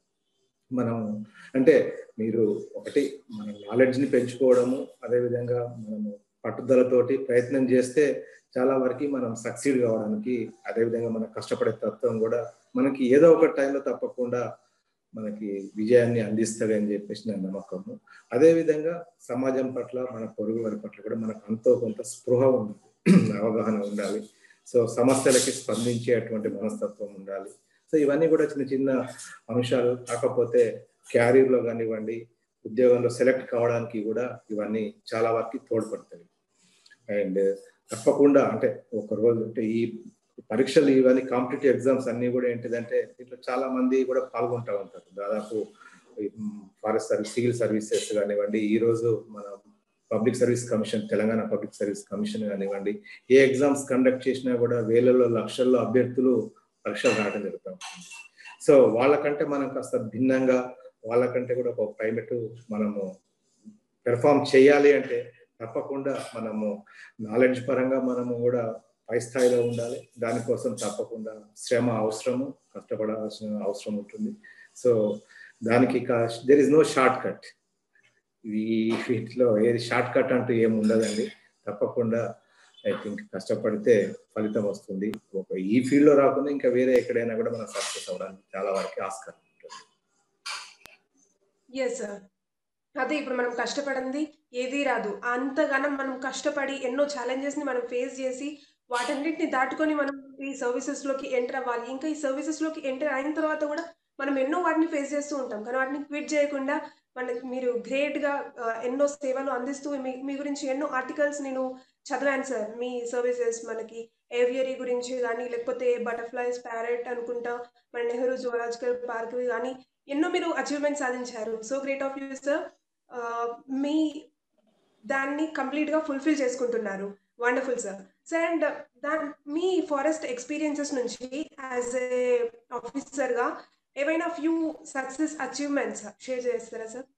మనం అంటే మీరు ఒకటి మన నాలెడ్జ్ని పెంచుకోవడము, అదేవిధంగా మనము పట్టుదలతోటి ప్రయత్నం చేస్తే చాలా వరకు మనం సక్సీడ్ కావడానికి, అదేవిధంగా మనం కష్టపడే తత్వం కూడా మనకి ఏదో ఒక టైంలో తప్పకుండా మనకి విజయాన్ని అందిస్తుంది అని చెప్పేసి నా నమ్మకము. అదేవిధంగా సమాజం పట్ల, మన పొరుగు వారి పట్ల కూడా మనకు అంతో కొంత స్పృహ ఉండాలి, అవగాహన ఉండాలి. సో సమస్యలకి స్పందించేటువంటి మనస్తత్వం ఉండాలి. సో ఇవన్నీ కూడా చిన్న చిన్న అంశాలు. కాకపోతే క్యారియర్లో కానివ్వండి, ఉద్యోగంలో సెలెక్ట్ కావడానికి కూడా ఇవన్నీ చాలా వరకు తోడ్పడతాయి. అండ్ తప్పకుండా అంటే ఒక రోజు అంటే ఈ పరీక్షలు ఇవన్నీ కాంపిటేటివ్ ఎగ్జామ్స్ అన్నీ కూడా ఏంటిదంటే ఇట్లా చాలా మంది కూడా పాల్గొంటూ ఉంటారు. దాదాపు ఫారెస్ట్ సర్వీస్, సివిల్ సర్వీసెస్ కానివ్వండి, ఈరోజు మన public service commission, Telangana public service commission కానివ్వండి, ఏ ఎగ్జామ్స్ కండక్ట్ చేసినా కూడా వేలలో లక్షల్లో అభ్యర్థులు పరీక్షలు రావడం జరుగుతూ ఉంటుంది. సో వాళ్ళకంటే మనం కాస్త భిన్నంగా, వాళ్ళకంటే కూడా ఒక పైమెట్టు మనము పెర్ఫామ్ చేయాలి అంటే తప్పకుండా మనము నాలెడ్జ్ పరంగా మనము కూడా పై స్థాయిలో ఉండాలి. దానికోసం తప్పకుండా శ్రమ అవసరము, కష్టపడాల్సిన అవసరం ఉంటుంది. సో దానికి there is no short cut. ఈ వీటిలో ఏది షార్ట్ కట్ అంటూ ఏమి ఉండదండి. తప్పకుండా ఐ థింక్ కష్టపడితే ఫలితం వస్తుంది. ఒక ఈ ఫీల్డ్లో రాకుండా ఇంకా వేరే ఎక్కడైనా కూడా మనం సక్సెస్ అవ్వడానికి చాలా వరకు ఆస్కారం ఉంటుంది. Yes sir. అదే ఇప్పుడు మనం కష్టపడింది ఏదీ రాదు. అంతగానం మనం కష్టపడి ఎన్నో ఛాలెంజెస్ని మనం ఫేస్ చేసి వాటన్నిటిని దాటుకొని మనం ఈ సర్వీసెస్ లోకి ఎంటర్ అవ్వాలి, ఇంకా ఈ సర్వీసెస్ లోకి ఎంటర్ అయిన తర్వాత కూడా మనం ఎన్నో వాటిని ఫేస్ చేస్తూ ఉంటాం, కానీ వాటిని క్విట్ చేయకుండా మనకి మీరు గ్రేట్ గా ఆ, ఎన్నో సేవలు అందిస్తూ మీ మీ గురించి ఎన్నో ఆర్టికల్స్ నేను చదివాను సార్. మీ సర్వీసెస్ మనకి ఏవియరీ గురించి కానీ, లేకపోతే బటర్ఫ్లైస్ ప్యారెట్ అనుకుంటా, మన నెహ్రూ జువలాజికల్ పార్క్ కానీ ఎన్నో మీరు అచీవ్మెంట్ సాధించారు. So great of you sir. మీ దాన్ని కంప్లీట్ గా ఫుల్ఫిల్ చేసుకుంటున్నారు. Wonderful sir. సార్ అండ్ దాని మీ ఫారెస్ట్ ఎక్స్పీరియన్సెస్ నుంచి యాజ్ ఏ ఆఫీసర్ గా ఏవైనా ఫ్యూ సక్సెస్ అచీవ్మెంట్స్ షేర్ చేస్తారా సార్?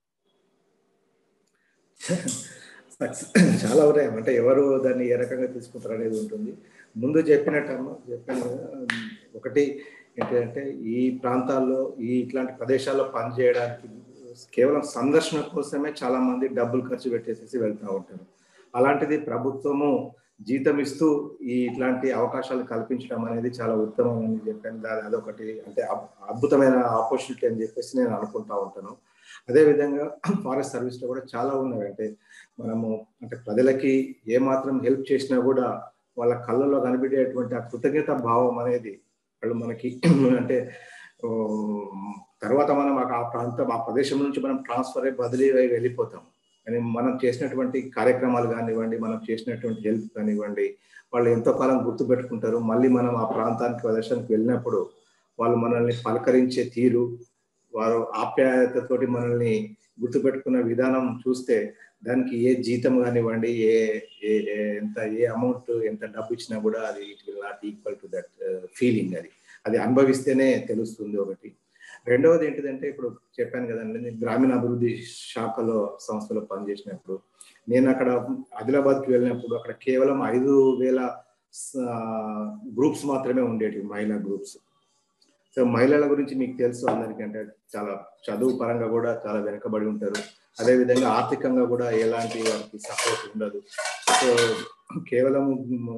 చాలా ఉన్నాయి. అంటే ఎవరు దాన్ని ఏ రకంగా తీసుకుంటారు అనేది ఉంటుంది. ముందు చెప్పినట్టమ్మా చెప్పాను కదా, ఒకటి ఏంటంటే ఈ ప్రాంతాల్లో ఈ ఇట్లాంటి ప్రదేశాల్లో పనిచేయడానికి కేవలం సందర్శన కోసమే చాలా మంది డబ్బులు ఖర్చు పెట్టేసేసి వెళ్తూ ఉంటారు. అలాంటిది ప్రభుత్వము జీతం ఇస్తూ ఈ ఇట్లాంటి అవకాశాలు కల్పించడం అనేది చాలా ఉత్తమం అని చెప్పాను. దాని అదొకటి అంటే అద్భుతమైన ఆపర్చునిటీ అని చెప్పేసి నేను అనుకుంటా ఉంటాను. అదేవిధంగా ఫారెస్ట్ సర్వీస్లో కూడా చాలా ఉన్నాయి. అంటే మనము అంటే ప్రజలకి ఏమాత్రం హెల్ప్ చేసినా కూడా వాళ్ళ కళ్ళలో కనిపించేటువంటి ఆ కృతజ్ఞత భావం అనేది వాళ్ళు మనకి అంటే తర్వాత మనం ఆ ప్రాంతం ఆ ప్రదేశం నుంచి మనం ట్రాన్స్ఫర్ అయ్యి బదిలీ అయి వెళ్ళిపోతాం. కానీ మనం చేసినటువంటి కార్యక్రమాలు కానివ్వండి, మనం చేసినటువంటి హెల్ప్ కానివ్వండి, వాళ్ళు ఎంతో కాలం గుర్తుపెట్టుకుంటారు. మళ్ళీ మనం ఆ ప్రాంతానికి ప్రదర్శనకు వెళ్ళినప్పుడు వాళ్ళు మనల్ని పలకరించే తీరు, వారు ఆప్యాయతతోటి మనల్ని గుర్తుపెట్టుకున్న విధానం చూస్తే దానికి ఏ జీతం కానివ్వండి, ఏ ఎంత ఏ అమౌంట్ ఎంత డబ్బు ఇచ్చినా కూడా అది it will not equal to that feeling. అది అది అనుభవిస్తేనే తెలుస్తుంది. ఒకటి. రెండవది ఏంటిదంటే ఇప్పుడు చెప్పాను కదండి, నేను గ్రామీణ అభివృద్ధి శాఖలో సంస్థలో పనిచేసినప్పుడు నేను అక్కడ ఆదిలాబాద్కి వెళ్ళినప్పుడు అక్కడ కేవలం ఐదు వేల గ్రూప్స్ మాత్రమే ఉండేవి, మహిళా గ్రూప్స్. సో మహిళల గురించి మీకు తెలుసు అందరికంటే చాలా చదువు పరంగా కూడా చాలా వెనుకబడి ఉంటారు. అదేవిధంగా ఆర్థికంగా కూడా ఎలాంటి వారికి సపోర్ట్ ఉండదు. సో కేవలం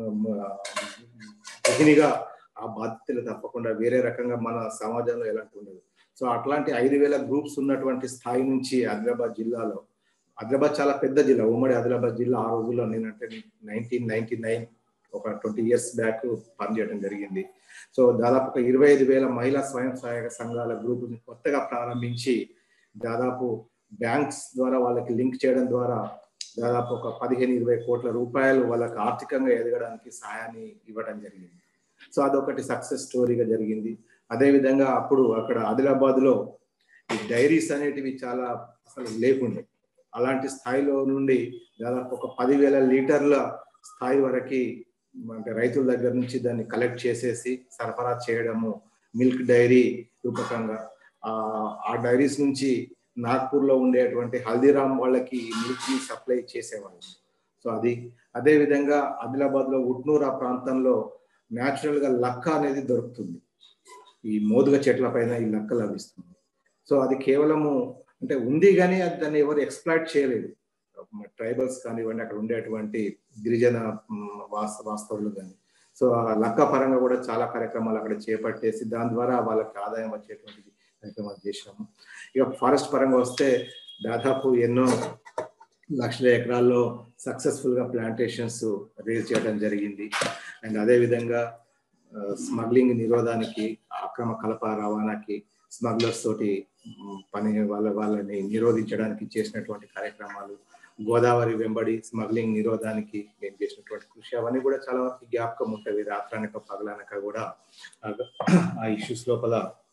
గృహిణిగా ఆ బాధ్యతలు తప్పకుండా వేరే రకంగా మన సమాజంలో ఎలాంటి ఉండదు. సో అట్లాంటి ఐదు వేల గ్రూప్స్ ఉన్నటువంటి స్థాయి నుంచి ఆదిలాబాద్ జిల్లాలో, ఆదిలాబాద్ చాలా పెద్ద జిల్లా, ఉమ్మడి ఆదిలాబాద్ జిల్లా ఆ రోజుల్లో నేనంటే నైన్టీన్ నైన్టీ నైన్ ఒక ట్వంటీ ఇయర్స్ బ్యాక్ పనిచేయడం జరిగింది. సో దాదాపు ఒక ఇరవై ఐదు వేల మహిళా స్వయం సహాయక సంఘాల గ్రూపుని కొత్తగా ప్రారంభించి దాదాపు బ్యాంక్స్ ద్వారా వాళ్ళకి లింక్ చేయడం ద్వారా దాదాపు ఒక పదిహేను ఇరవై కోట్ల రూపాయలు వాళ్ళకి ఆర్థికంగా ఎదగడానికి సహాయాన్ని ఇవ్వడం జరిగింది. సో అదొకటి సక్సెస్ స్టోరీగా జరిగింది. అదేవిధంగా అప్పుడు అక్కడ ఆదిలాబాద్లో ఈ డైరీస్ అనేటివి చాలా అసలు లేకుండే, అలాంటి స్థాయిలో నుండి దాదాపు ఒక పదివేల లీటర్ల స్థాయి వరకు అంటే రైతుల దగ్గర నుంచి దాన్ని కలెక్ట్ చేసేసి సరఫరా చేయడము, మిల్క్ డైరీ రూపకంగా ఆ డైరీస్ నుంచి నాగ్పూర్లో ఉండేటువంటి హల్దీరామ్ వాళ్ళకి మిల్క్ ని సప్లై చేసేవాళ్ళు. సో అది అదేవిధంగా ఆదిలాబాద్లో ఉట్నూర్ ఆ ప్రాంతంలో న్యాచురల్ గా లక్క అనేది దొరుకుతుంది, ఈ మోదుగ చెట్ల పైన ఈ లక్క లభిస్తుంది. సో అది కేవలము అంటే ఉంది కానీ అది దాన్ని ఎవరు ఎక్స్ప్లాయిట్ చేయలేదు, ట్రైబల్స్ కానివ్వండి, అక్కడ ఉండేటువంటి గిరిజన వాస్త వాస్తవులు కానీ. సో ఆ లక్క పరంగా కూడా చాలా కార్యక్రమాలు అక్కడ చేపట్టేసి దాని ద్వారా వాళ్ళకి ఆదాయం వచ్చేటువంటి కార్యక్రమాలు చేశాము. ఇక ఫారెస్ట్ పరంగా వస్తే దాదాపు ఎన్నో లక్షల ఎకరాల్లో సక్సెస్ఫుల్ గా ప్లాంటేషన్స్ రేజ్ చేయడం జరిగింది. అండ్ అదేవిధంగా స్మగ్లింగ్ నిరోధానికి, అక్రమ కలప రవాణాకి, స్మగ్లర్స్ తోటి పని వాళ్ళ వాళ్ళని నిరోధించడానికి చేసినటువంటి కార్యక్రమాలు, గోదావరి వెంబడి స్మగ్లింగ్ నిరోధానికి మేము చేసినటువంటి కృషి అవన్నీ కూడా చాలా వరకు జ్ఞాపకం ఉంటుంది. రాత్రనక పగలనక కూడా ఆ ఇష్యూస్ లోపల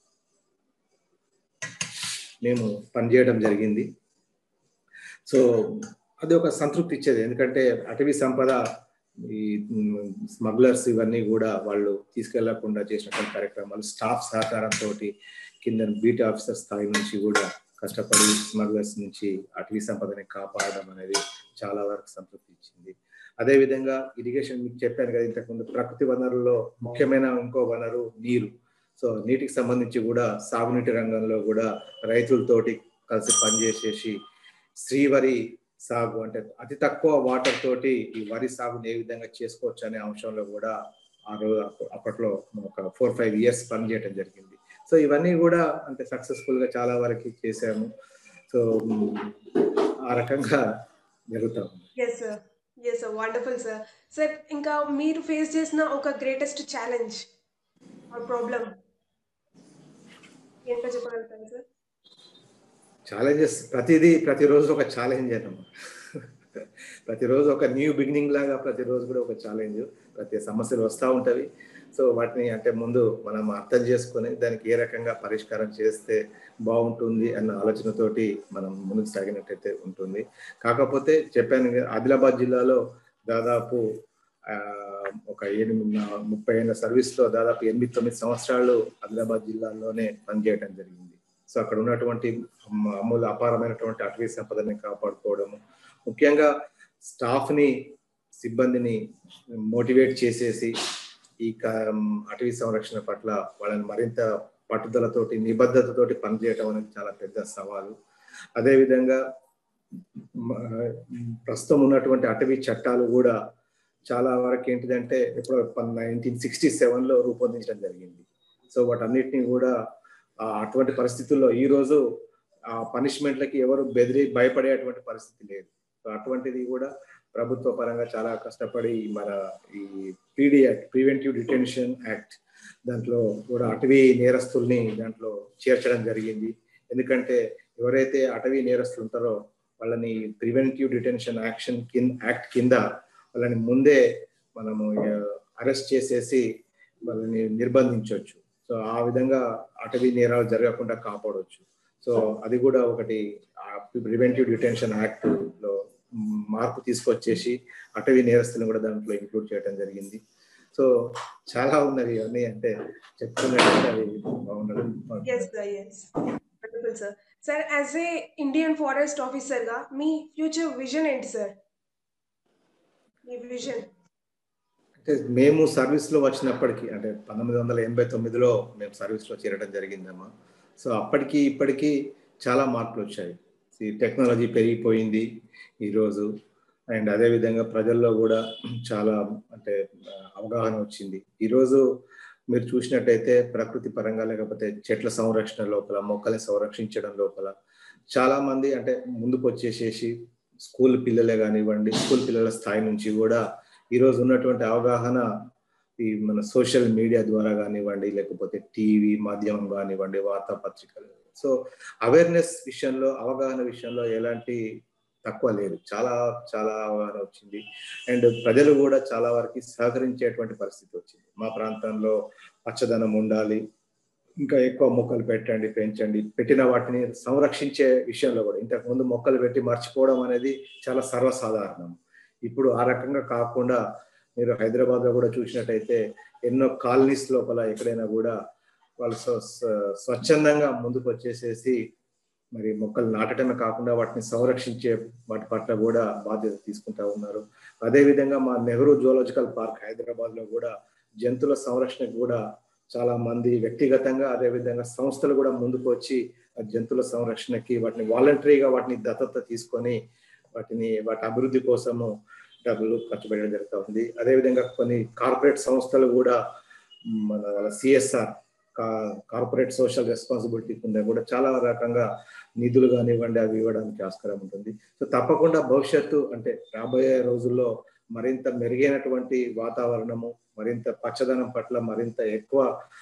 మేము పనిచేయడం జరిగింది. సో అది ఒక సంతృప్తి ఇచ్చేది, ఎందుకంటే అటవీ సంపద ఈ స్మగ్లర్స్ ఇవన్నీ కూడా వాళ్ళు తీసుకెళ్లకుండా చేసినటువంటి కార్యక్రమాలు స్టాఫ్ సహకారంతో కింద బీట్ ఆఫీసర్ స్థాయి నుంచి కూడా కష్టపడి స్మగ్లర్స్ నుంచి అటవీ సంపదని కాపాడడం అనేది చాలా వరకు సంతృప్తి ఇచ్చింది. అదేవిధంగా ఇరిగేషన్ మీకు చెప్పాను కదా ఇంతకుముందు, ప్రకృతి వనరుల్లో ముఖ్యమైన ఇంకో వనరు నీరు. సో నీటికి సంబంధించి కూడా సాగునీటి రంగంలో కూడా రైతులతోటి కలిసి పనిచేసేసి శ్రీవరి సాగు అంటే అతి తక్కువ వాటర్ తోటి ఈ వరి సాగుని ఏ విధంగా చేసుకోవచ్చు అనే అంశంలో కూడా ఆ రోజు అప్పట్లో ఒక ఫోర్ ఫైవ్ ఇయర్స్ పనిచేయడం జరిగింది. సో ఇవన్నీ కూడా అంటే సక్సెస్ఫుల్ గా చాలా వరకు చేసాము. సో ఆ రకంగా జరుగుతాం. Yes sir, yes sir, wonderful sir. Sir ఇంకా మీరు ఫేస్ చేసిన ఒక గ్రేటెస్ట్ ఛాలెంజ్ ఆర్ ప్రాబ్లం ఏంటో చెప్పగలుగుతారా సార్? ఛాలెంజెస్ ప్రతిదీ ప్రతిరోజు ఒక ఛాలెంజ్ అన్నమాట. ప్రతిరోజు ఒక న్యూ బిగినింగ్ లాగా ప్రతిరోజు కూడా ఒక ఛాలెంజ్, ప్రతి సమస్యలు వస్తూ ఉంటవి. సో వాటిని అంటే ముందు మనం అర్థం చేసుకొని దానికి ఏ రకంగా పరిష్కారం చేస్తే బాగుంటుంది అన్న ఆలోచనతోటి మనం ముందుకు సాగినట్టయితే ఉంటుంది. కాకపోతే చెప్పాను కదా, ఆదిలాబాద్ జిల్లాలో దాదాపు ఒక ఎనిమిది ముప్పై ఏళ్ళ సర్వీస్లో దాదాపు ఎనిమిది తొమ్మిది సంవత్సరాలు ఆదిలాబాద్ జిల్లాలోనే పనిచేయడం జరిగింది. సో అక్కడ ఉన్నటువంటి అమూల అపారమైనటువంటి అటవీ సంపదని కాపాడుకోవడము, ముఖ్యంగా స్టాఫ్ని సిబ్బందిని మోటివేట్ చేసేసి ఈ అటవీ సంరక్షణ పట్ల వాళ్ళని మరింత పట్టుదలతోటి నిబద్ధతతోటి పనిచేయటం అనేది చాలా పెద్ద సవాలు. అదేవిధంగా ప్రస్తుతం ఉన్నటువంటి అటవీ చట్టాలు కూడా చాలా వరకు ఏంటిదంటే ఇప్పుడు నైన్టీన్ సిక్స్టీ సెవెన్లో రూపొందించడం జరిగింది. సో వాటన్నిటిని కూడా అటువంటి పరిస్థితుల్లో ఈరోజు ఆ పనిష్మెంట్లకి ఎవరు బెదిరి భయపడేటువంటి పరిస్థితి లేదు. సో అటువంటిది కూడా ప్రభుత్వ పరంగా చాలా కష్టపడి మన ఈ PD act, preventive detention act, దాంట్లో కూడా అటవీ నేరస్తుల్ని దాంట్లో చేర్చడం జరిగింది. ఎందుకంటే ఎవరైతే అటవీ నేరస్తులు ఉంటారో వాళ్ళని ప్రివెంటివ్ డిటెన్షన్ యాక్షన్ కింద యాక్ట్ కింద వాళ్ళని ముందే మనము అరెస్ట్ చేసేసి వాళ్ళని నిర్బంధించవచ్చు. సో ఆ విధంగా అటవీ నేరాలు జరగకుండా కాపాడవచ్చు. సో అది కూడా ఒకటి ప్రివెంటివ్ డిటెన్షన్ యాక్ట్ లో మార్పు తీసుకొచ్చేసి అటవీ నేరస్తులను కూడా దాంట్లో ఇంక్లూడ్ చేయడం జరిగింది. సో చాలా ఉన్నది అన్నీ అంటే చెప్తున్నట్టు అవి బాగుండదు. Sir as a Indian forest officer గా మీ ఫ్యూచర్ విజన్ ఏంటి సార్? మీ విజన్ అంటే మేము సర్వీస్లో వచ్చినప్పటికీ అంటే పంతొమ్మిది వందల ఎనభై తొమ్మిదిలో మేము సర్వీస్లో చేరడం జరిగిందమ్మా. సో అప్పటికి ఇప్పటికీ చాలా మార్పులు వచ్చాయి. టెక్నాలజీ పెరిగిపోయింది ఈరోజు, అండ్ అదేవిధంగా ప్రజల్లో కూడా చాలా అంటే అవగాహన వచ్చింది. ఈరోజు మీరు చూసినట్టయితే ప్రకృతి పరంగా లేకపోతే చెట్ల సంరక్షణ లోపల, మొక్కల్ని సంరక్షించడం లోపల చాలా మంది అంటే ముందుకు వచ్చేసేసి స్కూల్ పిల్లలే కానివ్వండి, స్కూల్ పిల్లల స్థాయి నుంచి కూడా ఈరోజు ఉన్నటువంటి అవగాహన ఈ మన సోషల్ మీడియా ద్వారా కానివ్వండి, లేకపోతే టీవీ మాధ్యమం కానివ్వండి, వార్తాపత్రికలు, సో అవేర్నెస్ విషయంలో, అవగాహన విషయంలో ఎలాంటి తక్కువ లేదు. చాలా చాలా అవగాహన వచ్చింది. అండ్ ప్రజలు కూడా చాలా వరకు సహకరించేటువంటి పరిస్థితి వచ్చింది. మా ప్రాంతంలో పచ్చదనం ఉండాలి, ఇంకా ఎక్కువ మొక్కలు పెట్టండి, పెంచండి, పెట్టిన వాటిని సంరక్షించే విషయంలో కూడా ఇంతకుముందు మొక్కలు పెట్టి మర్చిపోవడం అనేది చాలా సర్వసాధారణం. ఇప్పుడు ఆ రకంగా కాకుండా మీరు హైదరాబాద్లో కూడా చూసినట్టయితే ఎన్నో కాలనీస్ లోపల ఎక్కడైనా కూడా వాళ్ళు స్వచ్ఛందంగా ముందుకు వచ్చేసేసి మరి మొక్కలు నాటడమే కాకుండా వాటిని సంరక్షించే వాటి పట్ల కూడా బాధ్యత తీసుకుంటా ఉన్నారు. అదేవిధంగా మా నెహ్రూ జూలాజికల్ పార్క్ హైదరాబాద్లో కూడా జంతువుల సంరక్షణకు కూడా చాలా మంది వ్యక్తిగతంగా అదేవిధంగా సంస్థలు కూడా ముందుకు వచ్చి జంతువుల సంరక్షణకి వాటిని వాలంటరీగా వాటిని దత్తత తీసుకొని వాటిని వాటి అభివృద్ధి కోసము డబ్బులు ఖర్చు పెట్టడం జరుగుతూ ఉంది. అదేవిధంగా కొన్ని కార్పొరేట్ సంస్థలు కూడా మన వాళ్ళ సిఎస్ఆర్ కార్పొరేట్ సోషల్ రెస్పాన్సిబిలిటీ కింద కూడా చాలా రకంగా నిధులు కానివ్వండి అవి ఇవ్వడానికి ఆస్కారం ఉంటుంది. సో తప్పకుండా భవిష్యత్తు అంటే రాబోయే రోజుల్లో మరింత మెరుగైనటువంటి వాతావరణము, మరింత పచ్చదనం పట్ల మరింత ఎక్కువ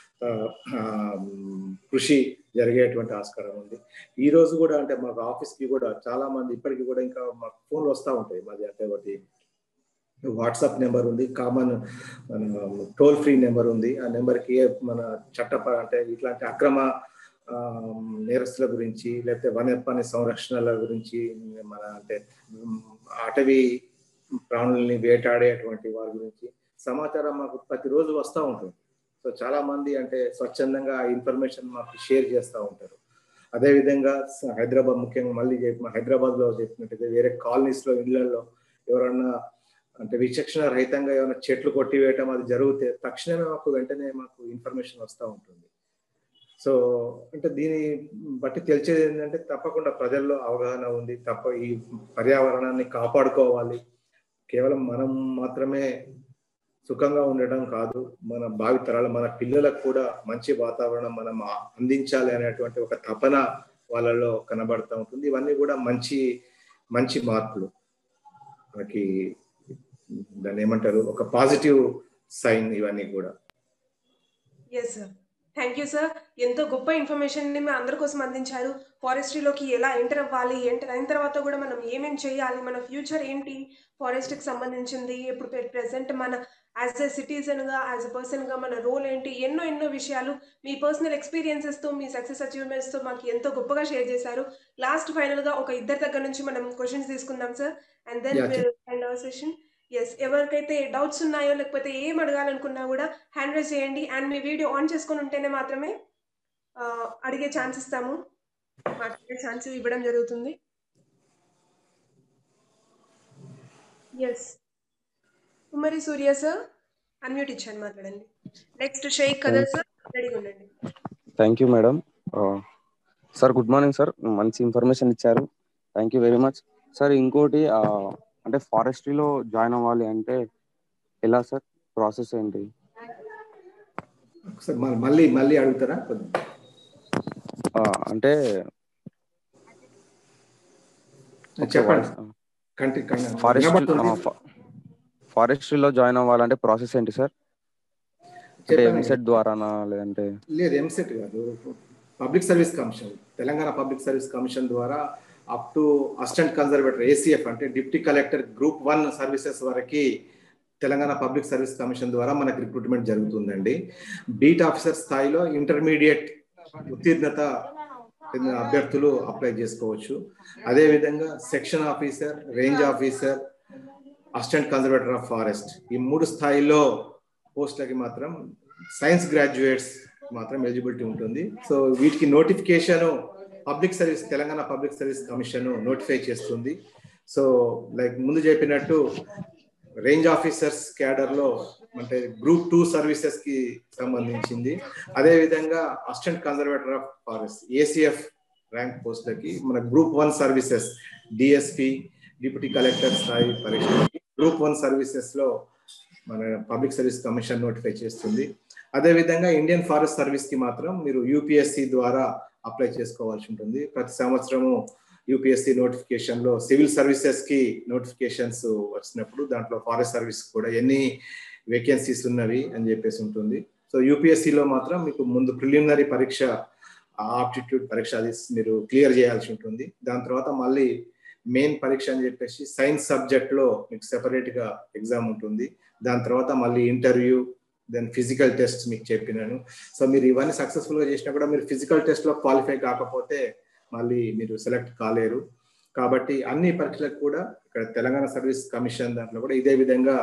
కృషి జరిగేటువంటి ఆస్కారం ఉంది. ఈ రోజు కూడా అంటే మాకు ఆఫీస్కి కూడా చాలా మంది ఇప్పటికీ కూడా ఇంకా మాకు ఫోన్లు వస్తూ ఉంటాయి. మాది అంటే ఒకటి వాట్సాప్ నెంబర్ ఉంది, కామన్ టోల్ ఫ్రీ నెంబర్ ఉంది. ఆ నెంబర్కి మన చట్టప అంటే ఇట్లాంటి అక్రమ నేరస్తుల గురించి లేకపోతే వన్యప్రాణి సంరక్షణల గురించి మన అంటే అటవీ ప్రాణుల్ని వేటాడేటువంటి వారి గురించి సమాచారం మాకు ప్రతిరోజు వస్తూ ఉంటుంది. సో చాలా మంది అంటే స్వచ్ఛందంగా ఆ ఇన్ఫర్మేషన్ మాకు షేర్ చేస్తూ ఉంటారు. అదేవిధంగా హైదరాబాద్ ముఖ్యంగా మళ్ళీ చెప్పిన హైదరాబాద్లో చెప్పినట్టయితే వేరే కాలనీస్లో ఇళ్లలో ఎవరన్నా అంటే విచక్షణ రహితంగా ఏమైనా చెట్లు కొట్టివేయటం అది జరిగితే తక్షణమే మాకు వెంటనే మాకు ఇన్ఫర్మేషన్ వస్తూ ఉంటుంది. సో అంటే దీన్ని బట్టి తెలిసేది ఏంటంటే తప్పకుండా ప్రజల్లో అవగాహన ఉంది. తప్ప ఈ పర్యావరణాన్ని కాపాడుకోవాలి, కేవలం మనం మాత్రమే సుఖంగా ఉండడం కాదు, మన భావితరాలు మన పిల్లలకు కూడా మంచి వాతావరణం మనం అందించాలి అనేటువంటి ఒక తపన వాళ్ళలో కనబడుతూ ఉంటుంది. ఇవన్నీ కూడా మంచి మంచి మార్పులు మనకి దాన్ని ఏమంటారు, ఒక పాజిటివ్ సైన్ ఇవన్నీ కూడా. Yes sir, thank you sir. ఎంతో గొప్ప ఇన్ఫర్మేషన్ని మీ అందరి కోసం అందించారు. ఫారెస్ట్రీలోకి ఎలా ఎంటర్ అవ్వాలి, ఎంటర్ అయిన తర్వాత కూడా మనం ఏమేమి చేయాలి, మన ఫ్యూచర్ ఏంటి ఫారెస్ట్కి సంబంధించింది, ఇప్పుడు ప్రెసెంట్ మన యాజ్ ఎ సిటిజన్గా, యాజ్ ఎ పర్సన్గా మన రోల్ ఏంటి, ఎన్నో ఎన్నో విషయాలు మీ పర్సనల్ ఎక్స్పీరియన్సెస్తో, మీ సక్సెస్ అచీవ్మెంట్స్తో మాకు ఎంతో గొప్పగా షేర్ చేశారు. లాస్ట్ ఫైనల్గా ఒక ఇద్దరి దగ్గర నుంచి మనం క్వశ్చన్స్ తీసుకుందాం sir, and then will end our session. Yes, ఎవరికైతే డౌట్స్ ఉన్నాయో లేకపోతే ఏం అడగాలనుకున్నా కూడా హ్యాండ్ రైజ్ చేయండి. అండ్ మీ వీడియో ఆన్ చేసుకొని ఉంటేనే మాత్రమే అడిగే ఛాన్స్ ఇస్తాము, మాట్లాడే ఛాన్స్ ఇవ్వడం జరుగుతుంది. Yes, Ummari Surya sir unmute ఇచ్చాను, మాట్లాడండి. నెక్స్ట్ షేక్ కదర్ సార్, రెడీగా ఉండండి. Thank you madam. Sir good morning sir, మంచి ఇన్ఫర్మేషన్ ఇచ్చారు, thank you very much sir. ఇంకోటి అంటే ఫారెస్ట్రీలో జాయిన్ అవ్వాలి అంటే ఎలా సార్, ప్రాసెస్ ఏంటి? మళ్ళీ మళ్ళీ అడుగుతారా? అంటే ఫారెస్ట్రీలో జాయిన్ అవ్వాలంటే ప్రాసెస్ ఏంటి సార్? అంటే ఎంసెట్ ద్వారానా లేదంటే? లేదు, ఎంసెట్ కాదు, public service commission, Telangana public service commission ద్వారా up to assistant conservator ACF అంటే deputy collector group one services వరకు తెలంగాణ పబ్లిక్ సర్వీస్ కమిషన్ ద్వారా మనకు రిక్రూట్మెంట్ జరుగుతుందండి. బీట్ ఆఫీసర్ స్థాయిలో ఇంటర్మీడియట్ ఉత్తీర్ణత అభ్యర్థులు అప్లై చేసుకోవచ్చు. అదేవిధంగా section officer, range officer, assistant conservator of forest, ఈ మూడు స్థాయిలో పోస్టులకి మాత్రం సైన్స్ గ్రాడ్యుయేట్స్ మాత్రం ఎలిజిబిలిటీ ఉంటుంది. సో వీటికి notification public service, Telangana public service commission notify చేస్తుంది. సో లైక్ ముందు చెప్పినట్టు రేంజ్ ఆఫీసర్స్ క్యాడర్లో అంటే గ్రూప్ టూ సర్వీసెస్ కి సంబంధించింది. అదేవిధంగా assistant conservator of forest ACF rank పోస్టులకి మన group one services DSP, deputy collector స్థాయి పరీక్షలకి గ్రూప్ వన్ సర్వీసెస్ లో మన పబ్లిక్ సర్వీస్ కమిషన్ నోటిఫై చేస్తుంది. అదేవిధంగా ఇండియన్ ఫారెస్ట్ సర్వీస్ కి మాత్రం మీరు యూపీఎస్సి ద్వారా అప్లై చేసుకోవాల్సి ఉంటుంది. ప్రతి సంవత్సరము యూపీఎస్సి నోటిఫికేషన్ లో సివిల్ సర్వీసెస్ కి నోటిఫికేషన్స్ వచ్చినప్పుడు దాంట్లో ఫారెస్ట్ సర్వీస్ కూడా ఎన్ని వేకెన్సీస్ ఉన్నవి అని చెప్పేసి ఉంటుంది. సో యూపీఎస్సిలో మాత్రం మీకు ముందు ప్రిలిమినరీ పరీక్ష, ఆప్టిట్యూడ్ పరీక్ష అది మీరు క్లియర్ చేయాల్సి ఉంటుంది. దాని తర్వాత మళ్ళీ మెయిన్ పరీక్ష అని చెప్పేసి సైన్స్ సబ్జెక్ట్ లో మీకు సెపరేట్ గా ఎగ్జామ్ ఉంటుంది. దాని తర్వాత మళ్ళీ ఇంటర్వ్యూ, దెన్ ఫిజికల్ టెస్ట్ మీకు చెప్పినాను. సో మీరు ఇవన్నీ సక్సెస్ఫుల్ గా చేసినా కూడా మీరు ఫిజికల్ టెస్ట్ లో క్వాలిఫై కాకపోతే మళ్ళీ మీరు సెలెక్ట్ కాలేరు. కాబట్టి అన్ని పరీక్షలకు కూడా ఇక్కడ తెలంగాణ సర్వీస్ కమిషన్ దాంట్లో కూడా ఇదే విధంగా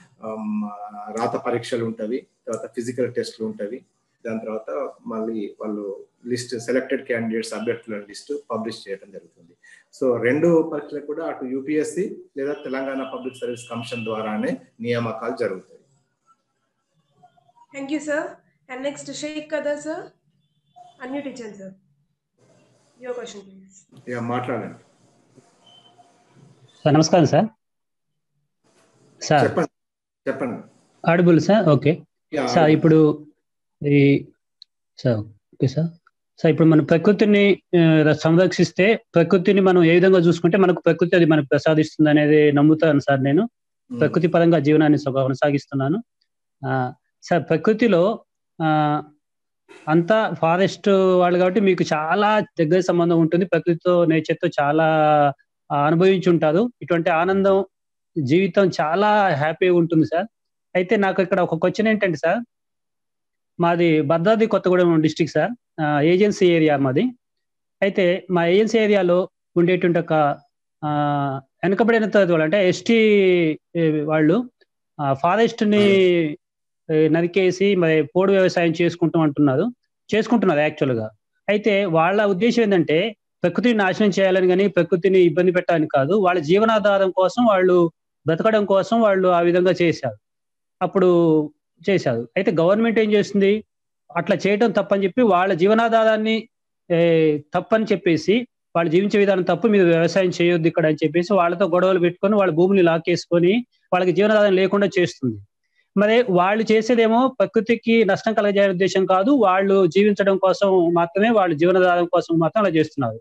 రాత పరీక్షలు ఉంటవి, తర్వాత ఫిజికల్ టెస్ట్లు ఉంటవి. దాని తర్వాత మళ్ళీ వాళ్ళు లిస్ట్ సెలెక్టెడ్ క్యాండిడేట్స్ అభ్యర్థుల లిస్ట్ పబ్లిష్ చేయడం జరుగుతుంది. సో రెండు పరీక్షలకు కూడా అటు యూపీఎస్సి లేదా తెలంగాణ పబ్లిక్ సర్వీస్ కమిషన్ ద్వారానే నియామకాలు జరుగుతాయి. Thank you sir. And next Sheikh Khader sir, unmute ఇచ్చాను sir. Your question please. Ya, మాట్లాడండి సార్. నమస్కారం సార్. సార్ చెప్పండి చెప్పండి ఆడిబుల్ సార్? Okay sir. ఇప్పుడు ఈ సార్ ఓకే సార్ సార్ ఇప్పుడు మనం ప్రకృతిని సంరక్షిస్తే, ప్రకృతిని మనం ఏ విధంగా చూసుకుంటే మనకు ప్రకృతి అది మనకు ప్రసాదిస్తుంది అనేది నమ్ముతాను సార్. నేను ప్రకృతి పరంగా జీవనాన్ని కొనసాగిస్తున్నాను సార్. ప్రకృతిలో ఆ అంతా ఫారెస్ట్ వాళ్ళు కాబట్టి మీకు చాలా దగ్గర సంబంధం ఉంటుంది, ప్రకృతితో నేచర్తో చాలా అనుభవించి ఉంటారు. ఇటువంటి ఆనందం, జీవితం చాలా హ్యాపీగా ఉంటుంది సార్. అయితే నాకు ఇక్కడ ఒక క్వశ్చన్ ఏంటంటే సార్, మాది Bhadradri Kothagudem district sir, agency area మాది. అయితే మా ఏజెన్సీ ఏరియాలో ఉండేటువంటి ఒక వెనకబడిన తరగతి వాళ్ళు అంటే ఎస్టీ వాళ్ళు ఫారెస్ట్ ని నరికేసి మరి పోడు వ్యవసాయం చేసుకుంటూ అంటున్నారు, చేసుకుంటున్నారు యాక్చువల్గా. అయితే వాళ్ళ ఉద్దేశం ఏంటంటే ప్రకృతిని నాశనం చేయాలని కానీ ప్రకృతిని ఇబ్బంది పెట్టాలని కాదు, వాళ్ళ జీవనాధారం కోసం, వాళ్ళు బ్రతకడం కోసం వాళ్ళు ఆ విధంగా చేశారు, అప్పుడు చేశారు. అయితే గవర్నమెంట్ ఏం చేస్తుంది, అట్లా చేయడం తప్పని చెప్పి వాళ్ళ జీవనాధారాన్ని తప్పని చెప్పేసి, వాళ్ళు జీవించే విధానం తప్పు, మీరు వ్యవసాయం చేయొద్దు ఇక్కడ అని చెప్పేసి వాళ్ళతో గొడవలు పెట్టుకొని వాళ్ళ భూమిని లాక్కేసుకొని వాళ్ళకి జీవనాధారం లేకుండా చేస్తుంది. మరి వాళ్ళు చేసేదేమో ప్రకృతికి నష్టం కలగజేయ ఉద్దేశం కాదు, వాళ్ళు జీవించడం కోసం మాత్రమే, వాళ్ళ జీవనాధారం కోసం మాత్రం అలా చేస్తున్నారు.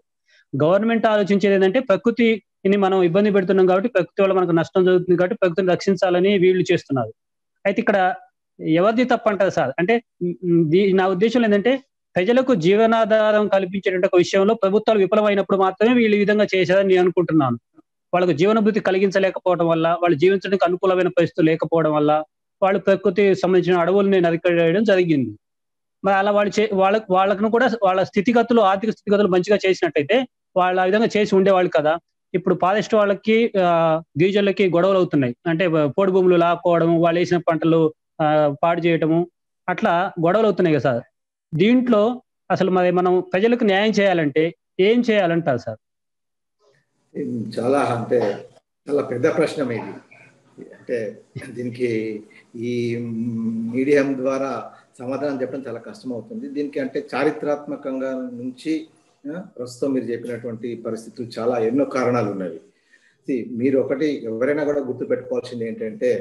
గవర్నమెంట్ ఆలోచించేది ఏంటంటే ప్రకృతిని మనం ఇబ్బంది పెడుతున్నాం కాబట్టి ప్రకృతి వల్ల మనకు నష్టం జరుగుతుంది కాబట్టి ప్రకృతిని రక్షించాలని వీళ్ళు చేస్తున్నారు. అయితే ఇక్కడ ఎవరిది తప్పు అంటారు సార్? అంటే నా ఉద్దేశం ఏంటంటే ప్రజలకు జీవనాధారం కల్పించేటువంటి ఒక విషయంలో ప్రభుత్వాలు విఫలమైనప్పుడు మాత్రమే వీళ్ళు ఈ విధంగా చేశారని నేను అనుకుంటున్నాను. వాళ్ళకు జీవనభృతి కలిగించలేకపోవడం వల్ల, వాళ్ళు జీవించడానికి అనుకూలమైన పరిస్థితులు లేకపోవడం వల్ల వాళ్ళు ప్రకృతి సంబంధించిన అడవుల్ని నరికేయడం జరిగింది. మరి అలా వాళ్ళు చే వాళ్ళ వాళ్ళకు కూడా వాళ్ళ స్థితిగతులు ఆర్థిక స్థితిగతులు మంచిగా చేసినట్టయితే వాళ్ళ ఆ విధంగా చేసి ఉండేవాళ్ళు కదా. ఇప్పుడు ఫారెస్ట్ వాళ్ళకి ఆ గిరిజనులకి గొడవలు అవుతున్నాయి. అంటే పోడు భూములు లాక్కోవడం, వాళ్ళు వేసిన పంటలు ఆ పాడు చేయటము, అట్లా గొడవలు అవుతున్నాయి కదా సార్. దీంట్లో అసలు మరి మనం ప్రజలకు న్యాయం చేయాలంటే ఏం చేయాలంటారు సార్? చాలా అంటే చాలా పెద్ద ప్రశ్న ఇది. అంటే దీనికి ఈ మీడియం ద్వారా సమాధానం చెప్పడం చాలా కష్టం అవుతుంది. దీనికి అంటే చారిత్రాత్మకంగా నుంచి ప్రస్తుతం మీరు చెప్పినటువంటి పరిస్థితులు చాలా ఎన్నో కారణాలు ఉన్నవి. మీరు ఒకటి ఎవరైనా కూడా గుర్తుపెట్టుకోవాల్సింది ఏంటంటే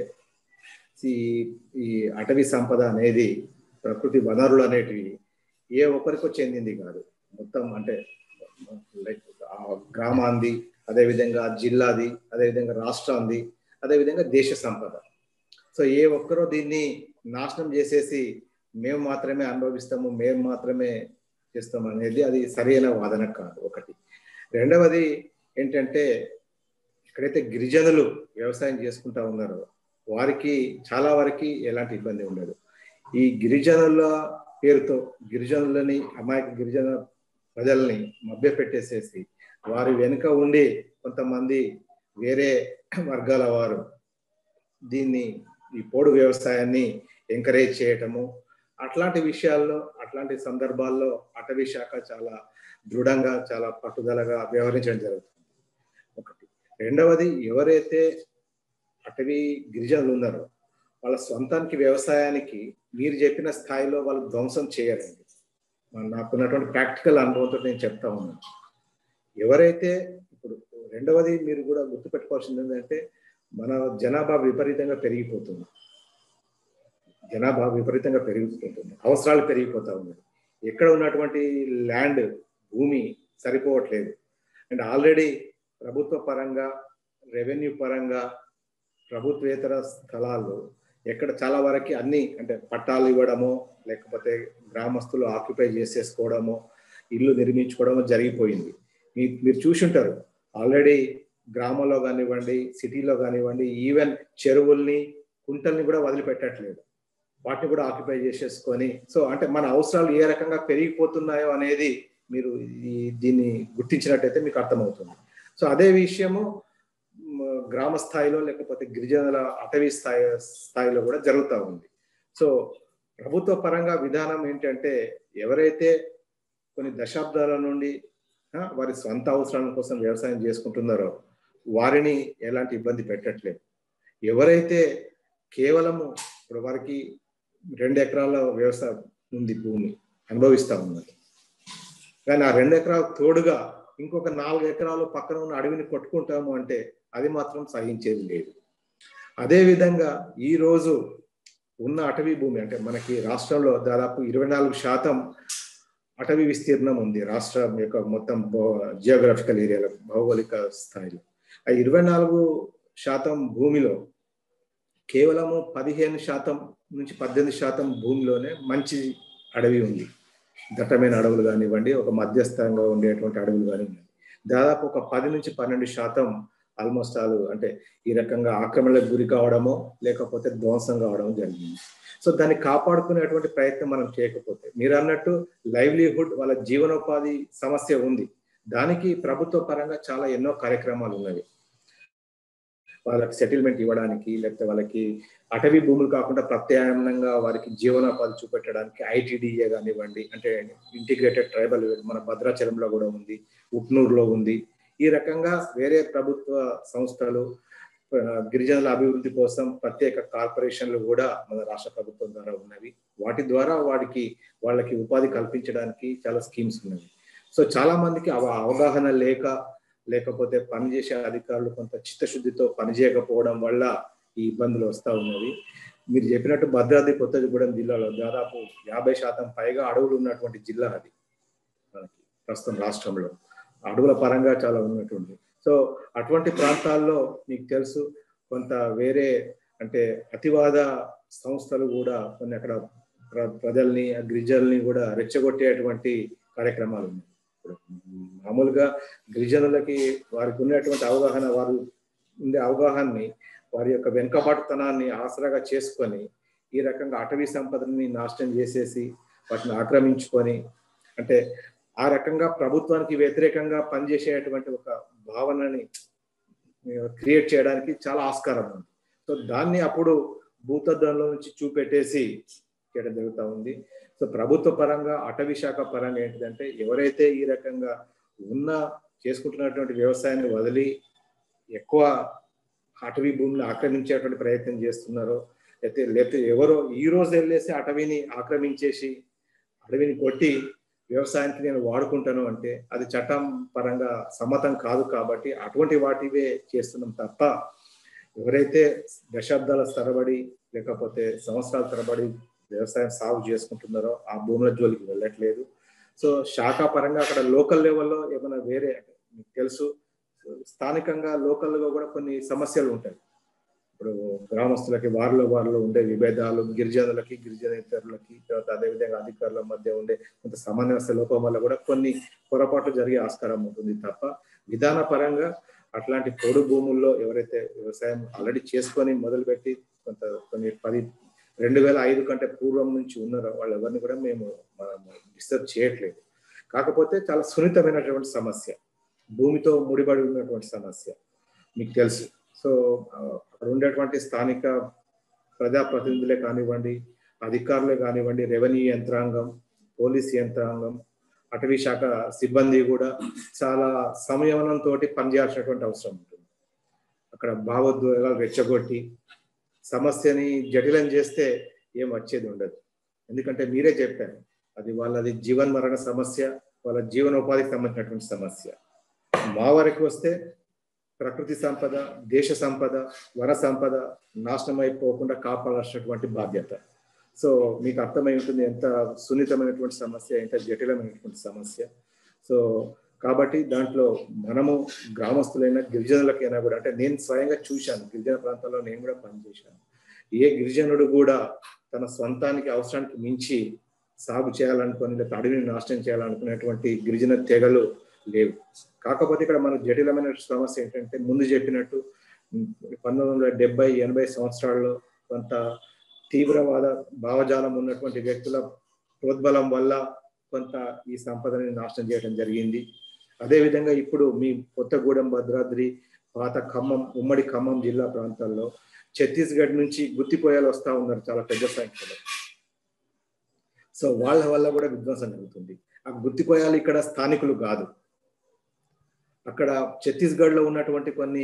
ఈ అటవీ సంపద అనేది, ప్రకృతి వనరులు అనేటివి ఏ ఒక్కరికో చెందింది కాదు. మొత్తం అంటే లైక్ గ్రామాంది, అదేవిధంగా జిల్లాది, అదేవిధంగా రాష్ట్రాంది, అదేవిధంగా దేశ సంపద. సో ఏ ఒక్కరో దీన్ని నాశనం చేసేసి మేము మాత్రమే అనుభవిస్తాము, మేము మాత్రమే చేస్తాం అనేది అది సరైన వాదన కాదు. ఒకటి. రెండవది ఏంటంటే ఎక్కడైతే గిరిజనులు వ్యవసాయం చేసుకుంటా ఉన్నారో వారికి చాలా వరకు ఎలాంటి ఇబ్బంది ఉండదు. ఈ గిరిజనుల పేరుతో గిరిజనులని, అమాయక గిరిజన ప్రజల్ని మభ్య పెట్టేసేసి వారి వెనుక ఉండి కొంతమంది వేరే వర్గాల వారు దీన్ని ఈ పోడు వ్యవసాయాన్ని ఎంకరేజ్ చేయటము, అట్లాంటి విషయాల్లో అట్లాంటి సందర్భాల్లో అటవీ శాఖ చాలా దృఢంగా చాలా పట్టుదలగా వ్యవహరించడం జరుగుతుంది. ఒకటి. రెండవది, ఎవరైతే అటవీ గిరిజనులు ఉన్నారో వాళ్ళ సొంతానికి వ్యవసాయానికి మీరు చెప్పిన స్థాయిలో వాళ్ళు ధ్వంసం చేయరండి. నాకున్నటువంటి ప్రాక్టికల్ అనుభవంతో నేను చెప్తా ఉన్నాను. ఎవరైతే ఇప్పుడు రెండవది మీరు కూడా గుర్తుపెట్టుకోవాల్సింది ఏంటంటే మన జనాభా విపరీతంగా పెరిగిపోతుంది. జనాభా విపరీతంగా పెరిగిపోతుంది, అవసరాలు పెరిగిపోతా ఉన్నాయి. ఎక్కడ ఉన్నటువంటి ల్యాండ్ భూమి సరిపోవట్లేదు. అండ్ ఆల్రెడీ ప్రభుత్వ పరంగా, రెవెన్యూ పరంగా ప్రభుత్వేతర స్థలాలు ఎక్కడ చాలా వరకు అన్ని అంటే పట్టాలు ఇవ్వడమో లేకపోతే గ్రామస్తులు ఆక్యుపై చేసేసుకోవడమో ఇల్లు నిర్మించుకోవడమో జరిగిపోయింది. మీ మీరు చూసి ఉంటారు ఆల్రెడీ గ్రామంలో కానివ్వండి, సిటీలో కానివ్వండి, ఈవెన్ చెరువుల్ని, కుంటల్ని కూడా వదిలిపెట్టట్లేదు, వాటిని కూడా ఆక్యుపై చేసేసుకొని. సో అంటే మన అవసరాలు ఏ రకంగా పెరిగిపోతున్నాయో అనేది మీరు ఈ దీన్ని గుర్తించినట్టయితే మీకు అర్థమవుతుంది. సో అదే విషయము గ్రామ స్థాయిలో లేకపోతే గిరిజనుల అటవీ స్థాయి స్థాయిలో కూడా జరుగుతూ ఉంది. సో ప్రభుత్వ పరంగా విధానం ఏంటంటే ఎవరైతే కొన్ని దశాబ్దాల నుండి వారి స్వంత అవసరాల కోసం వ్యవసాయం చేసుకుంటున్నారో వారిని ఎలాంటి ఇబ్బంది పెట్టట్లేదు. ఎవరైతే కేవలము ఇప్పుడు వారికి రెండు ఎకరాల వ్యవసాయం ఉంది, భూమి అనుభవిస్తూ ఉన్నారు, కానీ ఆ రెండు ఎకరాలు తోడుగా ఇంకొక నాలుగు ఎకరాలు పక్కన ఉన్న అడవిని కొట్టుకుంటాము అంటే అది మాత్రం సహించేది లేదు. అదేవిధంగా ఈరోజు ఉన్న అటవీ భూమి అంటే మనకి రాష్ట్రంలో దాదాపు ఇరవై నాలుగు శాతం అటవీ విస్తీర్ణం ఉంది రాష్ట్రం యొక్క మొత్తం జియోగ్రఫికల్ ఏరియాలో, భౌగోళిక స్థాయిలో. ఆ ఇరవై నాలుగు శాతం భూమిలో కేవలము పదిహేను శాతం నుంచి పద్దెనిమిది శాతం భూమిలోనే మంచి అడవి ఉంది. దట్టమైన అడవులు కానివ్వండి, ఒక మధ్యస్థంగా ఉండేటువంటి అడవులు కానివ్వండి. దాదాపు ఒక పది నుంచి పన్నెండు శాతం ఆల్మోస్ట్ ఆల్ అంటే ఈ రకంగా ఆక్రమణలకు గురి కావడమో లేకపోతే ధ్వంసం కావడమో జరిగింది. సో దాన్ని కాపాడుకునేటువంటి ప్రయత్నం మనం చేయకపోతే, మీరు అన్నట్టు లైవ్లీహుడ్, వాళ్ళ జీవనోపాధి సమస్య ఉంది. దానికి ప్రభుత్వ పరంగా చాలా ఎన్నో కార్యక్రమాలు ఉన్నవి. వాళ్ళకి సెటిల్మెంట్ ఇవ్వడానికి, లేకపోతే వాళ్ళకి అటవీ భూములు కాకుండా ప్రత్యామ్నాయంగా వారికి జీవనోపాధి చూపెట్టడానికి ఐటీడీఏ కానివ్వండి, అంటే ఇంటిగ్రేటెడ్ ట్రైబల్, మన భద్రాచలంలో కూడా ఉంది, ఉట్నూరులో ఉంది. ఈ రకంగా వేరే ప్రభుత్వ సంస్థలు గిరిజనుల అభివృద్ధి కోసం ప్రత్యేక కార్పొరేషన్లు కూడా మన రాష్ట్ర ప్రభుత్వం ద్వారా ఉన్నవి. వాటి ద్వారా వాడికి వాళ్ళకి ఉపాధి కల్పించడానికి చాలా స్కీమ్స్ ఉన్నవి. సో చాలా మందికి అవగాహన లేక, లేకపోతే పనిచేసే అధికారులు కొంత చిత్తశుద్ధితో పనిచేయకపోవడం వల్ల ఈ ఇబ్బందులు వస్తూ ఉన్నవి. మీరు చెప్పినట్టు భద్రాద్రి కొత్తగూడెం జిల్లాలో దాదాపు యాభై శాతం పైగా అడవులు ఉన్నటువంటి జిల్లా అది మనకి ప్రస్తుతం రాష్ట్రంలో. అడవుల పరంగా చాలా ఉన్నటువంటి. సో అటువంటి ప్రాంతాల్లో మీకు తెలుసు కొంత వేరే అంటే అతివాద సంస్థలు కూడా కొన్ని అక్కడ ప్ర ప్రజల్ని గిరిజనుల్ని కూడా రెచ్చగొట్టేటువంటి కార్యక్రమాలు ఉన్నాయి. మామూలుగా గిరిజనులకి వారికి ఉన్నటువంటి అవగాహన, వారు ఉండే అవగాహనని, వారి యొక్క వెనుకబాటుతనాన్ని ఆసరాగా చేసుకొని ఈ రకంగా అటవీ సంపదని నాశనం చేసేసి వాటిని ఆక్రమించుకొని అంటే ఆ రకంగా ప్రభుత్వానికి వ్యతిరేకంగా పనిచేసేటువంటి ఒక భావనని క్రియేట్ చేయడానికి చాలా ఆస్కారం ఉంది. సో దాన్ని అప్పుడు భూతద్దంలో నుంచి చూపెట్టేసి చేయడం జరుగుతూ ఉంది. సో ప్రభుత్వ పరంగా అటవీ శాఖ పరంగా ఏంటిదంటే ఎవరైతే ఈ రకంగా ఉన్న చేసుకుంటున్నటువంటి వ్యవసాయాన్ని వదిలి ఎక్కువ అటవీ భూమిని ఆక్రమించేటువంటి ప్రయత్నం చేస్తున్నారో అయితే లేకపోతే ఎవరో ఈ రోజు వెళ్ళేసి అటవీని ఆక్రమించేసి అడవిని కొట్టి వ్యవసాయానికి నేను వాడుకుంటాను అంటే అది చట్టం పరంగా సమ్మతం కాదు. కాబట్టి అటువంటి వాటివే చేస్తున్నాం తప్ప ఎవరైతే దశాబ్దాల తరబడి లేకపోతే సంవత్సరాల తరబడి వ్యవసాయం సాగు చేసుకుంటున్నారో ఆ భూముల జోలికి వెళ్ళట్లేదు. సో శాఖా పరంగా అక్కడ లోకల్ లెవెల్లో ఏమైనా వేరే మీకు తెలుసు స్థానికంగా లోకల్గా కూడా కొన్ని సమస్యలు ఉంటాయి. ఇప్పుడు గ్రామస్తులకి వారిలో వారిలో ఉండే విభేదాలు, గిరిజనులకి గిరిజనేతరులకి, తర్వాత అదేవిధంగా అధికారుల మధ్య ఉండే కొంత సమన్వయ లోపం వల్ల కూడా కొన్ని పొరపాట్లు జరిగే ఆస్కారం ఉంటుంది తప్ప విధాన పరంగా అట్లాంటి పొడు భూముల్లో ఎవరైతే వ్యవసాయం ఆల్రెడీ చేసుకొని మొదలుపెట్టి కొంత కొన్ని పది రెండు వేల ఐదు కంటే పూర్వం నుంచి ఉన్నారో వాళ్ళు ఎవరిని కూడా మేము మనం డిస్టర్బ్ చేయట్లేదు. కాకపోతే చాలా సున్నితమైనటువంటి సమస్య, భూమితో ముడిపడి ఉన్నటువంటి సమస్య మీకు తెలుసు. సో అక్కడ ఉండేటువంటి స్థానిక ప్రజాప్రతినిధులే కానివ్వండి, అధికారులే కానివ్వండి, రెవెన్యూ యంత్రాంగం, పోలీస్ యంత్రాంగం, అటవీ శాఖ సిబ్బంది కూడా చాలా సంయమనంతో పనిచేయాల్సినటువంటి అవసరం ఉంటుంది. అక్కడ భావోద్వేగాలు రెచ్చగొట్టి సమస్యని జటిలం చేస్తే ఏం వచ్చేది ఉండదు. ఎందుకంటే మీరే చెప్పారు అది వాళ్ళది జీవన్ మరణ సమస్య, వాళ్ళ జీవనోపాధికి సంబంధించినటువంటి సమస్య. మా వరకు వస్తే ప్రకృతి సంపద, దేశ సంపద, వన సంపద నాశనం అయిపోకుండా కాపాడాల్సినటువంటి బాధ్యత. సో మీకు అర్థమై ఉంటుంది ఎంత సున్నితమైనటువంటి సమస్య, ఎంత జటిలమైనటువంటి సమస్య. సో కాబట్టి దాంట్లో మనము గ్రామస్తులైన గిరిజనులకైనా కూడా అంటే నేను స్వయంగా చూశాను, గిరిజన ప్రాంతాల్లో నేను కూడా పనిచేశాను. ఏ గిరిజనుడు కూడా తన స్వంతానికి అవసరానికి మించి సాగు చేయాలనుకుని లేదా అడవిని నాశనం చేయాలనుకునేటువంటి గిరిజన తెగలు లేవు. కాకపోతే ఇక్కడ మనకు జటిలమైన సమస్య ఏంటంటే ముందు చెప్పినట్టు పంతొమ్మిది వందల డెబ్బై ఎనభై సంవత్సరాల్లో కొంత తీవ్రవాద భావజాలం ఉన్నటువంటి వ్యక్తుల ప్రోద్బలం వల్ల కొంత ఈ సంపదని నాశనం చేయడం జరిగింది. అదేవిధంగా ఇప్పుడు మీ కొత్తగూడెం, భద్రాద్రి, పాత ఖమ్మం, ఉమ్మడి ఖమ్మం జిల్లా ప్రాంతాల్లో ఛత్తీస్గఢ్ నుంచి గుత్తిపోయాలు వస్తూ ఉన్నారు చాలా పెద్ద సంఖ్యలో. సో వాళ్ళ వల్ల కూడా విధ్వంసం జరుగుతుంది. ఆ గుత్తిపోయాలు ఇక్కడ స్థానికులు కాదు, అక్కడ ఛత్తీస్గఢ్ లో ఉన్నటువంటి కొన్ని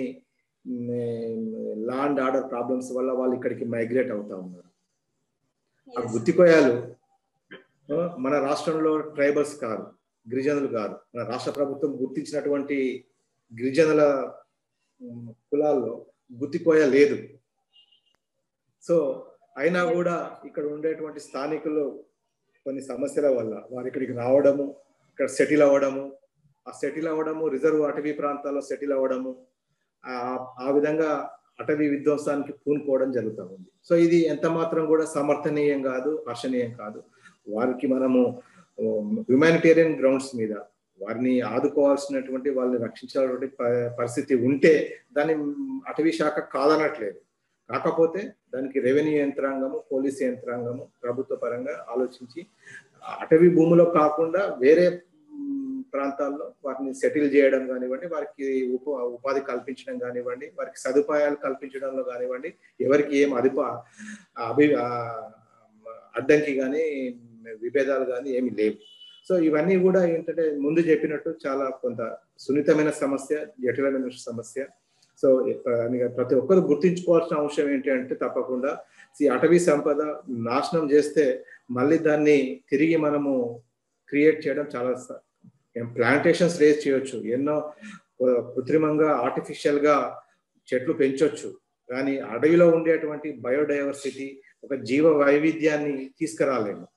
లా అండ్ ఆర్డర్ ప్రాబ్లమ్స్ వల్ల వాళ్ళు ఇక్కడికి మైగ్రేట్ అవుతా ఉన్నారు. ఆ గుత్తికోయాలు మన రాష్ట్రంలో ట్రైబల్స్ కాదు, గిరిజనులు కాదు. మన రాష్ట్ర ప్రభుత్వం గుర్తించినటువంటి గిరిజనుల కులాల్లో గుత్తికోయ లేదు. సో అయినా కూడా ఇక్కడ ఉండేటువంటి స్థానికులు కొన్ని సమస్యల వల్ల వారు ఇక్కడికి రావడము, ఇక్కడ సెటిల్ అవ్వడము, ఆ సెటిల్ అవ్వడము రిజర్వ్ అటవీ ప్రాంతాల్లో సెటిల్ అవ్వడము, ఆ విధంగా అటవీ విధ్వంసానికి పూనుకోవడం జరుగుతూ ఉంది. సో ఇది ఎంత మాత్రం కూడా సమర్థనీయం కాదు, హర్షణీయం కాదు. వారికి మనము హ్యుమానిటేరియన్ గ్రౌండ్స్ మీద వారిని ఆదుకోవాల్సినటువంటి, వాళ్ళని రక్షించాల్సినటువంటి పరిస్థితి ఉంటే దాన్ని అటవీ శాఖ కాదనట్లేదు. కాకపోతే దానికి రెవెన్యూ యంత్రాంగము, పోలీసు యంత్రాంగము ప్రభుత్వ పరంగా ఆలోచించి అటవీ భూమిలో కాకుండా వేరే ప్రాంతాల్లో వారిని సెటిల్ చేయడం కానివ్వండి, వారికి ఉప ఉపాధి కల్పించడం కానివ్వండి, వారికి సదుపాయాలు కల్పించడంలో కానివ్వండి, ఎవరికి ఏం అదుప అభి అడ్డంకి కానీ విభేదాలు కానీ ఏమి లేవు. సో ఇవన్నీ కూడా ఏంటంటే ముందు చెప్పినట్టు చాలా కొంత సున్నితమైన సమస్య, జటిలమైన సమస్య. సో ప్రతి ఒక్కరు గుర్తించుకోవాల్సిన అంశం ఏంటి అంటే తప్పకుండా ఈ అటవీ సంపద నాశనం చేస్తే మళ్ళీ దాన్ని తిరిగి మనము క్రియేట్ చేయడం చాలా, ప్లాంటేషన్స్ రేజ్ చేయొచ్చు, ఎన్నో కృత్రిమంగా ఆర్టిఫిషియల్ గా చెట్లు పెంచొచ్చు, కానీ అడవిలో ఉండేటువంటి బయోడైవర్సిటీ, ఒక జీవ వైవిధ్యాన్ని తీసుకురాలేము.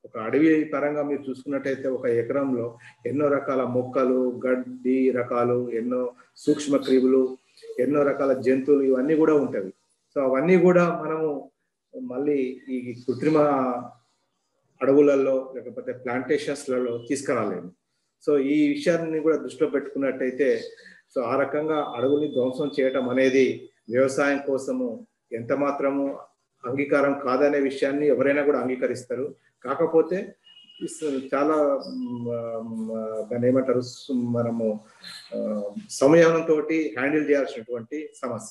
ఒక అడవి పరంగా మీరు చూసుకున్నట్టయితే ఒక ఎకరంలో ఎన్నో రకాల మొక్కలు, గడ్డి రకాలు, ఎన్నో సూక్ష్మ క్రిములు, ఎన్నో రకాల జంతువులు ఇవన్నీ కూడా ఉంటవి. సో అవన్నీ కూడా మనము మళ్ళీ ఈ కృత్రిమ అడవులలో లేకపోతే ప్లాంటేషన్స్లలో తీసుకురాలేము. సో ఈ విషయాన్ని కూడా దృష్టిలో పెట్టుకున్నట్టయితే సో ఆ రకంగా అడవుల్ని ధ్వంసం చేయటం అనేది వ్యవసాయం కోసము ఎంత మాత్రము అంగీకారం కాదనే విషయాన్ని ఎవరైనా కూడా అంగీకరిస్తారు. కాకపోతే చాలా దాన్ని ఏమంటారు, మనము సమయంతో హ్యాండిల్ చేయాల్సినటువంటి సమస్య.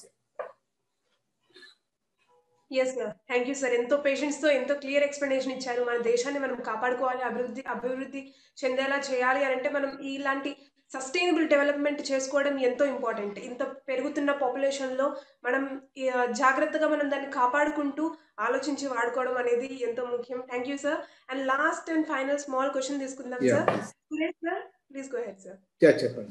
Yes sir, thank you sir. ఎంతో పేషెన్స్ తో ఎంతో క్లియర్ ఎక్స్ప్లెనేషన్ ఇచ్చారు. మన దేశాన్ని మనం కాపాడుకోవాలి, అభివృద్ధి అభివృద్ధి చెందేలా చేయాలి అని అంటే మనం ఇలాంటి సస్టైనబుల్ డెవలప్మెంట్ చేసుకోవడం ఎంతో ఇంపార్టెంట్. ఇంత పెరుగుతున్న పాపులేషన్ లో మనం జాగ్రత్తగా మనం దాన్ని కాపాడుకుంటూ ఆలోచించి వాడుకోవడం అనేది ఎంతో ముఖ్యం. Thank you sir. And last and final small question తీసుకుందాం sir. Suresh sir, please go ahead sir. చెప్పండి.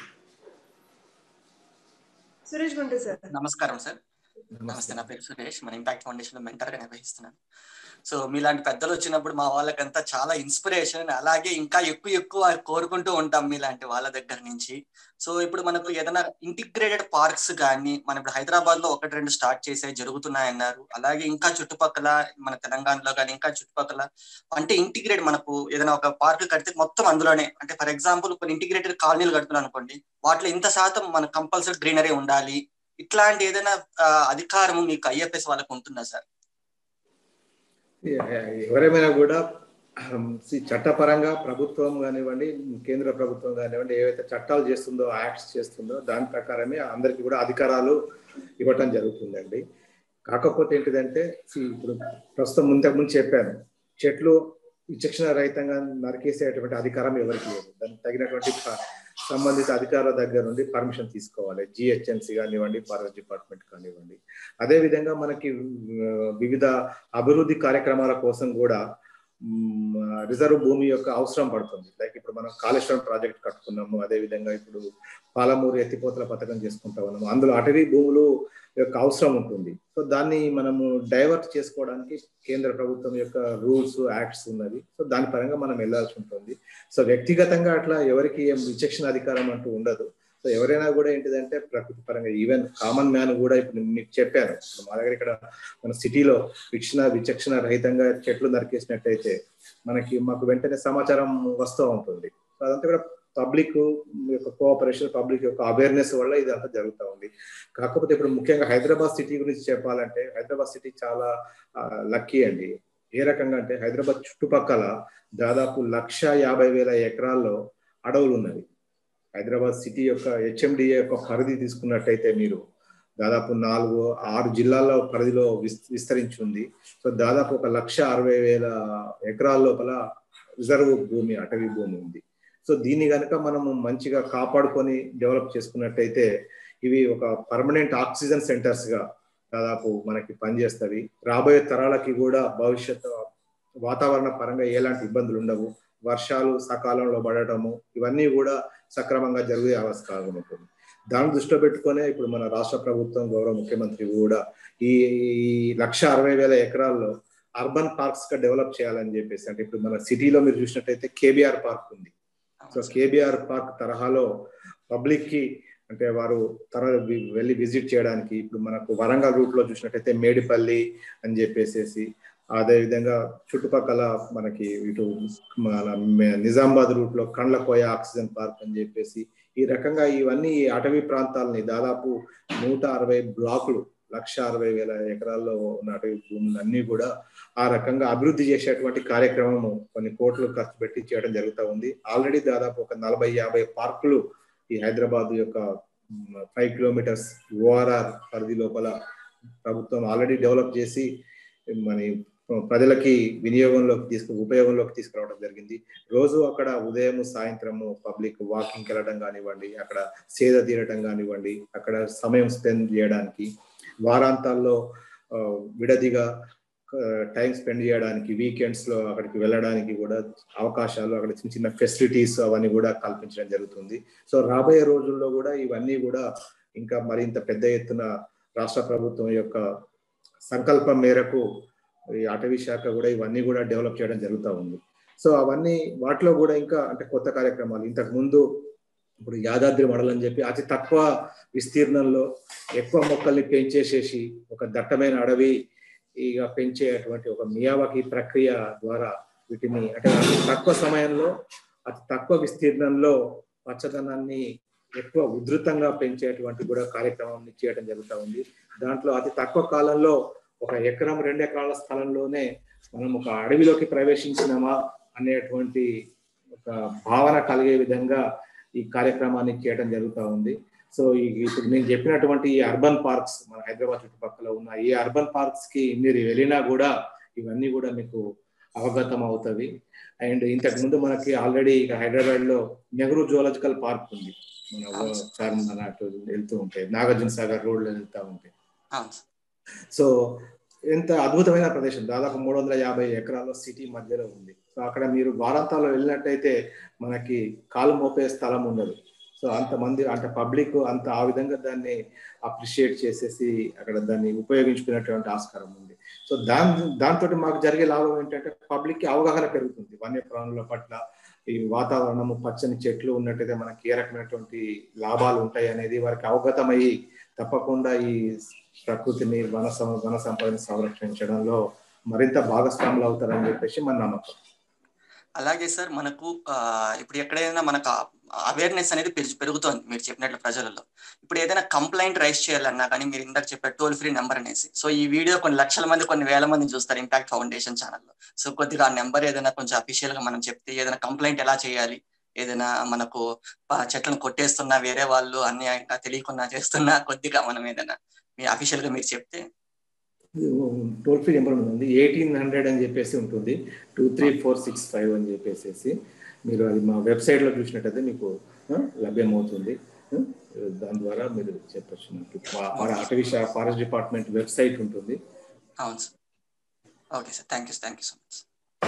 సురేష్ గుంటూరు సార్. నమస్కారం సార్. నమస్తే, నా పేరు సురేష్. మన ఇంపాక్ట్ ఫౌండేషన్ లో మెంటర్ గా నిర్వహిస్తున్నాను. సో మీలాంటి పెద్దలు వచ్చినప్పుడు మా వాళ్ళకంతా చాలా ఇన్స్పిరేషన్, అలాగే ఇంకా ఎక్కువ ఎక్కువ కోరుకుంటూ ఉంటాం మీలాంటి వాళ్ళ దగ్గర నుంచి. సో ఇప్పుడు మనకు ఏదైనా ఇంటిగ్రేటెడ్ పార్క్స్ కానీ మనం ఇప్పుడు హైదరాబాద్ లో ఒకటి రెండు స్టార్ట్ చేసే జరుగుతున్నాయన్నారు. అలాగే ఇంకా చుట్టుపక్కల మన తెలంగాణలో కానీ ఇంకా చుట్టుపక్కల అంటే ఇంటిగ్రేట్ మనకు ఏదైనా ఒక పార్క్ కడితే మొత్తం అందులోనే, అంటే ఫర్ ఎగ్జాంపుల్ కొన్ని ఇంటిగ్రేటెడ్ కాలనీలు కడుతున్నాం అనుకోండి, వాటిలో ఇంత శాతం మనకు కంపల్సరీ గ్రీనరీ ఉండాలి. ఇట్లాంటి ఏదైనా అధికారం మీకు ఐఎఫ్ఎస్ వాళ్ళకు ఉంటుందా సార్? ఎవరేమైనా కూడా చట్టపరంగా ప్రభుత్వం కానివ్వండి, కేంద్ర ప్రభుత్వం కానివ్వండి, ఏవైతే చట్టాలు చేస్తుందో, యాక్ట్స్ చేస్తుందో దాని ప్రకారమే అందరికీ కూడా అధికారాలు ఇవ్వటం జరుగుతుందండి. కాకపోతే ఏంటిదంటే ఇప్పుడు ప్రస్తుతం ముందు ముందు చెప్పాను, చెట్లు విచక్షణ రహితంగా నరికేసేటువంటి అధికారం ఎవరికి లేదు. దానికి తగినటువంటి సంబంధిత అధికారుల దగ్గర నుండి పర్మిషన్ తీసుకోవాలి. జిహెచ్ఎంసీ కానివ్వండి, ఫారెస్ట్ డిపార్ట్మెంట్ కానివ్వండి. అదేవిధంగా మనకి వివిధ అభివృద్ధి కార్యక్రమాల కోసం కూడా రిజర్వ్ భూమి యొక్క అవసరం పడుతుంది. లైక్ ఇప్పుడు మనం కాళేశ్వరం ప్రాజెక్ట్ కట్టుకున్నాము, అదేవిధంగా ఇప్పుడు పాలమూరు ఎత్తిపోతల పథకం చేసుకుంటా ఉన్నాము. అందులో అటవీ భూములు యొక్క అవసరం ఉంటుంది. సో దాన్ని మనము డైవర్ట్ చేసుకోవడానికి కేంద్ర ప్రభుత్వం యొక్క రూల్స్, యాక్ట్స్ ఉన్నది. సో దాని పరంగా మనం వెళ్ళాల్సి ఉంటుంది. సో వ్యక్తిగతంగా అట్లా ఎవరికి ఏం విచక్షణ అధికారం అంటూ ఉండదు. సో ఎవరైనా కూడా ఏంటిదంటే ప్రకృతి పరంగా, ఈవెన్ కామన్ మ్యాన్ కూడా ఇప్పుడు మీకు చెప్పాను, మా దగ్గర ఇక్కడ మన సిటీలో విక్షణ విచక్షణ రహితంగా చెట్లు నరికేసినట్టయితే మనకి మాకు వెంటనే సమాచారం వస్తూ ఉంటుంది. సో అదంతా కూడా పబ్లిక్ యొక్క కోఆపరేషన్, పబ్లిక్ యొక్క అవేర్నెస్ వల్ల ఇదంతా జరుగుతూ ఉంది. కాకపోతే ఇప్పుడు ముఖ్యంగా హైదరాబాద్ సిటీ గురించి చెప్పాలంటే, హైదరాబాద్ సిటీ చాలా లక్కీ అండి. ఏ రకంగా అంటే హైదరాబాద్ చుట్టుపక్కల దాదాపు లక్ష యాభై వేల ఎకరాల్లో అడవులు ఉన్నవి. హైదరాబాద్ సిటీ యొక్క హెచ్ఎండిఏ యొక్క పరిధి తీసుకున్నట్టయితే మీరు దాదాపు నాలుగు ఆరు జిల్లాల్లో పరిధిలో విస్తరించి ఉంది. సో దాదాపు ఒక లక్ష అరవై వేల ఎకరాల లోపల రిజర్వ్ భూమి, అటవీ భూమి ఉంది. సో దీన్ని కనుక మనము మంచిగా కాపాడుకొని డెవలప్ చేసుకున్నట్టయితే ఇవి ఒక పర్మనెంట్ ఆక్సిజన్ సెంటర్స్ గా దాదాపు మనకి పనిచేస్తవి. రాబోయే తరాలకి కూడా భవిష్యత్తు వాతావరణ పరంగా ఎలాంటి ఇబ్బందులు ఉండవు. వర్షాలు సకాలంలో పడటము ఇవన్నీ కూడా సక్రమంగా జరిగే ఆస్కారం ఉంటుంది. దాన్ని దృష్టిలో పెట్టుకునే ఇప్పుడు మన రాష్ట్ర ప్రభుత్వం, గౌరవ ముఖ్యమంత్రి కూడా ఈ లక్ష అరవై వేల ఎకరాల్లో అర్బన్ పార్క్స్ గా డెవలప్ చేయాలని చెప్పేసి, అంటే ఇప్పుడు మన సిటీలో మీరు చూసినట్టయితే కేబిఆర్ పార్క్ ఉంది. సో కేబిఆర్ పార్క్ తరహాలో పబ్లిక్ కి అంటే వారు తర వెళ్ళి విజిట్ చేయడానికి, ఇప్పుడు మనకు వరంగల్ రూట్ లో చూసినట్టయితే మేడిపల్లి అని చెప్పేసి, అదేవిధంగా చుట్టుపక్కల మనకి ఇటు మన నిజామాబాద్ రూట్ లో కండ్లకోయ ఆక్సిజన్ పార్క్ అని చెప్పేసి, ఈ రకంగా ఇవన్నీ అటవీ ప్రాంతాలని దాదాపు నూట అరవై బ్లాకులు, లక్ష అరవై వేల ఎకరాల్లో ఉన్న అటవీ భూములు అన్ని కూడా ఆ రకంగా అభివృద్ధి చేసేటువంటి కార్యక్రమము కొన్ని కోట్లు ఖర్చు పెట్టి చేయడం జరుగుతూ ఉంది. ఆల్రెడీ దాదాపు ఒక నలభై యాభై పార్కులు ఈ హైదరాబాద్ యొక్క ఫైవ్ కిలోమీటర్స్ ఓఆర్ఆర్ పరిధి లోపల ప్రభుత్వం ఆల్రెడీ డెవలప్ చేసి మన ప్రజలకి వినియోగంలోకి తీసుకు ఉపయోగంలోకి తీసుకురావడం జరిగింది. రోజు అక్కడ ఉదయం సాయంత్రము పబ్లిక్ వాకింగ్కి వెళ్ళడం కానివ్వండి, అక్కడ సేద తీరటం కానివ్వండి, అక్కడ సమయం స్పెండ్ చేయడానికి, వారాంతాల్లో విడదిగా టైం స్పెండ్ చేయడానికి, వీకెండ్స్ లో అక్కడికి వెళ్ళడానికి కూడా అవకాశాలు, అక్కడ చిన్న చిన్న ఫెసిలిటీస్ అవన్నీ కూడా కల్పించడం జరుగుతుంది. సో రాబోయే రోజుల్లో కూడా ఇవన్నీ కూడా ఇంకా మరింత పెద్ద ఎత్తున రాష్ట్ర ప్రభుత్వం యొక్క సంకల్పం మేరకు ఈ అటవీ శాఖ కూడా ఇవన్నీ కూడా డెవలప్ చేయడం జరుగుతూ ఉంది. సో అవన్నీ వాటిలో కూడా ఇంకా అంటే కొత్త కార్యక్రమాలు ఇంతకు ముందు ఇప్పుడు యాదాద్రి మండలం అని చెప్పి అతి తక్కువ విస్తీర్ణంలో ఎక్కువ మొక్కల్ని పెంచేసేసి ఒక దట్టమైన అడవి ఇక పెంచేటువంటి ఒక మియావాకి ప్రక్రియ ద్వారా వీటిని అంటే అతి తక్కువ సమయంలో అతి తక్కువ విస్తీర్ణంలో పచ్చదనాన్ని ఎక్కువ ఉధృతంగా పెంచేటువంటి కూడా కార్యక్రమం చేయడం జరుగుతూ ఉంది. దాంట్లో అతి తక్కువ కాలంలో ఒక ఎకరం రెండు ఎకరాల స్థలంలోనే మనం ఒక అడవిలోకి ప్రవేశించినామా అనేటువంటి ఒక భావన కలిగే విధంగా ఈ కార్యక్రమాన్ని చేయడం జరుగుతూ ఉంది. సో ఇప్పుడు నేను చెప్పినటువంటి ఈ అర్బన్ పార్క్స్ మన హైదరాబాద్ చుట్టుపక్కల ఉన్న ఈ అర్బన్ పార్క్స్ కి మీరు వెళ్ళినా కూడా ఇవన్నీ కూడా మీకు అవగతం అవుతుంది. అండ్ ఇంతకు ముందు మనకి ఆల్రెడీ ఇక హైదరాబాద్ లో నెహ్రూ జువాలజికల్ పార్క్ ఉంది. మన మన అటు వెళ్తూ ఉంటాయి, నాగార్జున సాగర్ రోడ్ లో వెళ్తూ ఉంటాయి. సో ఎంత అద్భుతమైన ప్రదేశం, దాదాపు మూడు వందల యాభై ఎకరాల సిటీ మధ్యలో ఉంది. సో అక్కడ మీరు వారాంతాల్లో వెళ్ళినట్టయితే మనకి కాలు మోపే స్థలం ఉండదు. సో అంతమంది అంటే పబ్లిక్ అంత ఆ విధంగా దాన్ని అప్రిషియేట్ చేసేసి అక్కడ దాన్ని ఉపయోగించుకునేటువంటి ఆస్కారం ఉంది. సో దాని దాంతో మాకు జరిగే లాభం ఏంటంటే పబ్లిక్ కి అవగాహన పెరుగుతుంది వన్యప్రాణుల పట్ల. ఈ వాతావరణము పచ్చని చెట్లు ఉన్నట్టయితే మనకి ఏ రకమైనటువంటి లాభాలు ఉంటాయి అనేది వారికి అవగతమయ్యి తప్పకుండా ఈ ప్రకృతిని వన వన సంపదని సంరక్షించడంలో మరింత భాగస్వాములు అవుతారని చెప్పేసి మన నమ్మకం. అలాగే సార్, మనకు ఇప్పుడు ఎక్కడైనా మనకు అవేర్నెస్ అనేది పెరుగుతోంది మీరు చెప్పినట్లు ప్రజలలో. ఇప్పుడు ఏదైనా కంప్లైంట్ రైజ్ చేయాలన్నా కానీ మీరు ఇందాక చెప్పే టోల్ ఫ్రీ నెంబర్ అనేసి, సో ఈ వీడియో కొన్ని లక్షల మంది కొన్ని వేల మంది చూస్తారు ఇంపాక్ట్ ఫౌండేషన్ ఛానల్లో. సో కొద్దిగా ఆ నెంబర్ ఏదైనా కొంచెం అఫీషియల్ గా మనం చెప్తే, ఏదైనా కంప్లైంట్ ఎలా చేయాలి, ఏదైనా మనకు చెట్లను కొట్టేస్తున్నా వేరే వాళ్ళు అన్యాయంగా తెలియకుండా చేస్తున్నా కొద్దిగా మనం ఏదైనా మీ అఫీషియల్ గా మీరు చెప్తే. టోల్ ఫ్రీ నెంబర్ ఉంది, ఎయిటీన్ హండ్రెడ్ అని చెప్పేసి ఉంటుంది, two three four six five అని చెప్పేసి మీరు అది మా వెబ్సైట్లో చూసినట్టయితే మీకు లభ్యమవుతుంది. దాని ద్వారా మీరు చెప్పచ్చు. అటవీ శాఖ ఫారెస్ట్ డిపార్ట్మెంట్ వెబ్సైట్ ఉంటుంది. అవును sir. Okay sir, thank you thank you so much.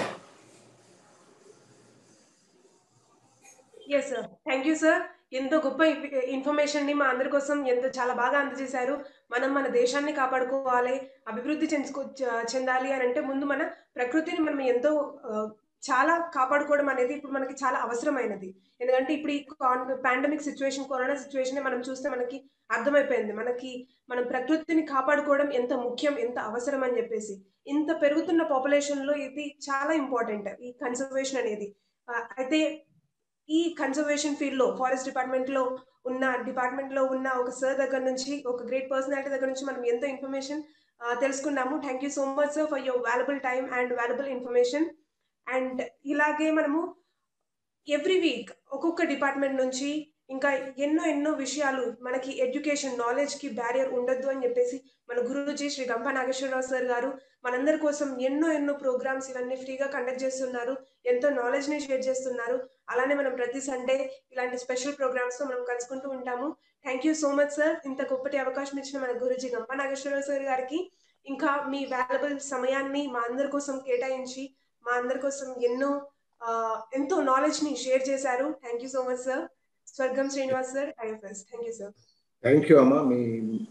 Yes sir, thank you sir. ఎంతో గొప్ప ఇన్ఫర్మేషన్ ని మా అందరి కోసం ఎంతో చాలా బాగా అందజేశారు. మనం మన దేశాన్ని కాపాడుకోవాలి, అభివృద్ధి చెందుకో చెందాలి అని అంటే ముందు మన ప్రకృతిని మనం ఎంతో చాలా కాపాడుకోవడం అనేది ఇప్పుడు మనకి చాలా అవసరమైనది. ఎందుకంటే ఇప్పుడు ఈ పాండమిక్ సిచ్యువేషన్, కరోనా సిచ్యువేషన్ మనం చూస్తే మనకి అర్థమైపోయింది. మనకి మనం ప్రకృతిని కాపాడుకోవడం ఎంత ముఖ్యం, ఎంత అవసరం అని చెప్పేసి. ఇంత పెరుగుతున్న పాపులేషన్ లో ఇది చాలా ఇంపార్టెంట్, ఈ కన్సర్వేషన్ అనేది. అయితే ఈ కన్సర్వేషన్ ఫీల్డ్ లో ఫారెస్ట్ డిపార్ట్మెంట్ లో ఉన్న డిపార్ట్మెంట్ లో ఉన్న ఒక సార్ దగ్గర నుంచి, ఒక గ్రేట్ పర్సనాలిటీ దగ్గర నుంచి మనం ఎంతో ఇన్ఫర్మేషన్ తెలుసుకున్నాము. Thank you so much sir for your valuable time and valuable information. And ఇలాగే మనము ఎవ్రీ వీక్ ఒక్కొక్క డిపార్ట్మెంట్ నుంచి ఇంకా ఎన్నో ఎన్నో విషయాలు, మనకి ఎడ్యుకేషన్ నాలెడ్జ్ కి బ్యారియర్ ఉండొద్దు అని చెప్పేసి మన గురూజీ శ్రీ గంప నాగేశ్వరరావు సార్ గారు మనందరి కోసం ఎన్నో ఎన్నో ప్రోగ్రామ్స్ ఇవన్నీ ఫ్రీగా కండక్ట్ చేస్తున్నారు, ఎంతో నాలెడ్జ్ ని షేర్ చేస్తున్నారు. అలానే మనం ప్రతి సండే ఇలాంటి స్పెషల్ ప్రోగ్రామ్స్ తో మనం కలుసుకుంటూ ఉంటాము. Thank you so much sir, ఇంత గొప్పటి అవకాశం ఇచ్చిన మన గురూజీ గంప నాగేశ్వరరావు సార్ గారికి. ఇంకా మీ వాల్యుబుల్ సమయాన్ని మా అందరి కోసం కేటాయించి మా అందరి కోసం ఎన్నో ఎంతో నాలెడ్జ్ ని షేర్ చేశారు. Thank you so much sir. Swargam Srinivas sir, IFS. Thank you sir. Thank you అమ్మా, మీ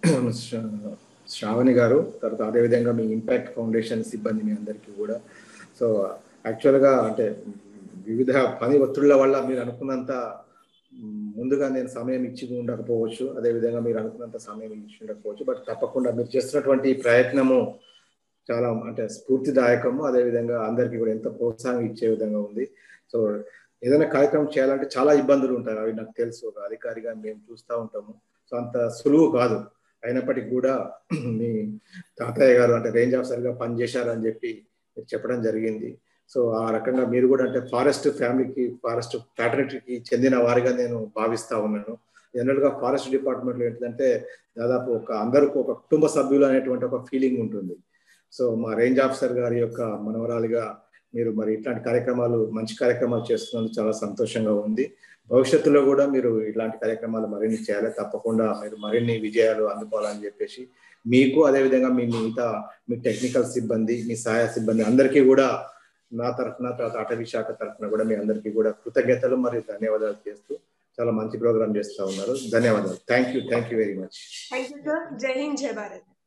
శ్రావణి గారు, తర్వాత అదేవిధంగా మీ ఇంపాక్ట్ ఫౌండేషన్ సిబ్బంది మీ అందరికీ కూడా. సో యాక్చువల్గా అంటే వివిధ పని ఒత్తిళ్ల వల్ల మీరు అనుకున్నంత ముందుగా నేను సమయం ఇచ్చి ఉండకపోవచ్చు, అదేవిధంగా మీరు అనుకున్నంత సమయం ఇచ్చి ఉండకపోవచ్చు. బట్ తప్పకుండా మీరు చేస్తున్నటువంటి ప్రయత్నము చాలా అంటే స్ఫూర్తిదాయకము, అదేవిధంగా అందరికీ కూడా ఎంతో ప్రోత్సాహం ఇచ్చే విధంగా ఉంది. సో ఏదైనా కార్యక్రమం చేయాలంటే చాలా ఇబ్బందులు ఉంటాయి, అవి నాకు తెలుసు. ఒక అధికారిగా మేము చూస్తూ ఉంటాము. సో అంత సులువు కాదు. అయినప్పటికీ కూడా మీ తాతయ్య గారు అంటే రేంజ్ ఆఫీసర్గా పనిచేశారని చెప్పి మీరు చెప్పడం జరిగింది. సో ఆ రకంగా మీరు కూడా అంటే ఫారెస్ట్ ఫ్యామిలీకి, ఫారెస్ట్ ఫ్యాటర్నిటీకి చెందిన వారిగా నేను భావిస్తూ ఉన్నాను. జనరల్గా ఫారెస్ట్ డిపార్ట్మెంట్లో ఏంటంటే దాదాపు ఒక అందరికీ ఒక కుటుంబ సభ్యులు అనేటువంటి ఒక ఫీలింగ్ ఉంటుంది. సో మా రేంజ్ ఆఫీసర్ గారి యొక్క మనవరాలిగా మీరు మరి ఇట్లాంటి కార్యక్రమాలు, మంచి కార్యక్రమాలు చేస్తున్నందుకు చాలా సంతోషంగా ఉంది. భవిష్యత్తులో కూడా మీరు ఇట్లాంటి కార్యక్రమాలు మరిన్ని చేయాలి, తప్పకుండా మీరు మరిన్ని విజయాలు అందుకోవాలని చెప్పేసి మీకు, అదేవిధంగా మీ మిగతా మీ టెక్నికల్ సిబ్బంది, మీ సహాయ సిబ్బంది అందరికీ కూడా నా తరఫున, తర్వాత అటవీ శాఖ తరఫున కూడా మీ అందరికీ కూడా కృతజ్ఞతలు మరియు ధన్యవాదాలు చేస్తూ చాలా మంచి ప్రోగ్రామ్ చేస్తూ ఉన్నారు. ధన్యవాదాలు. Thank you thank you very much. Thank you sir. Jai Hind, జై భారత్.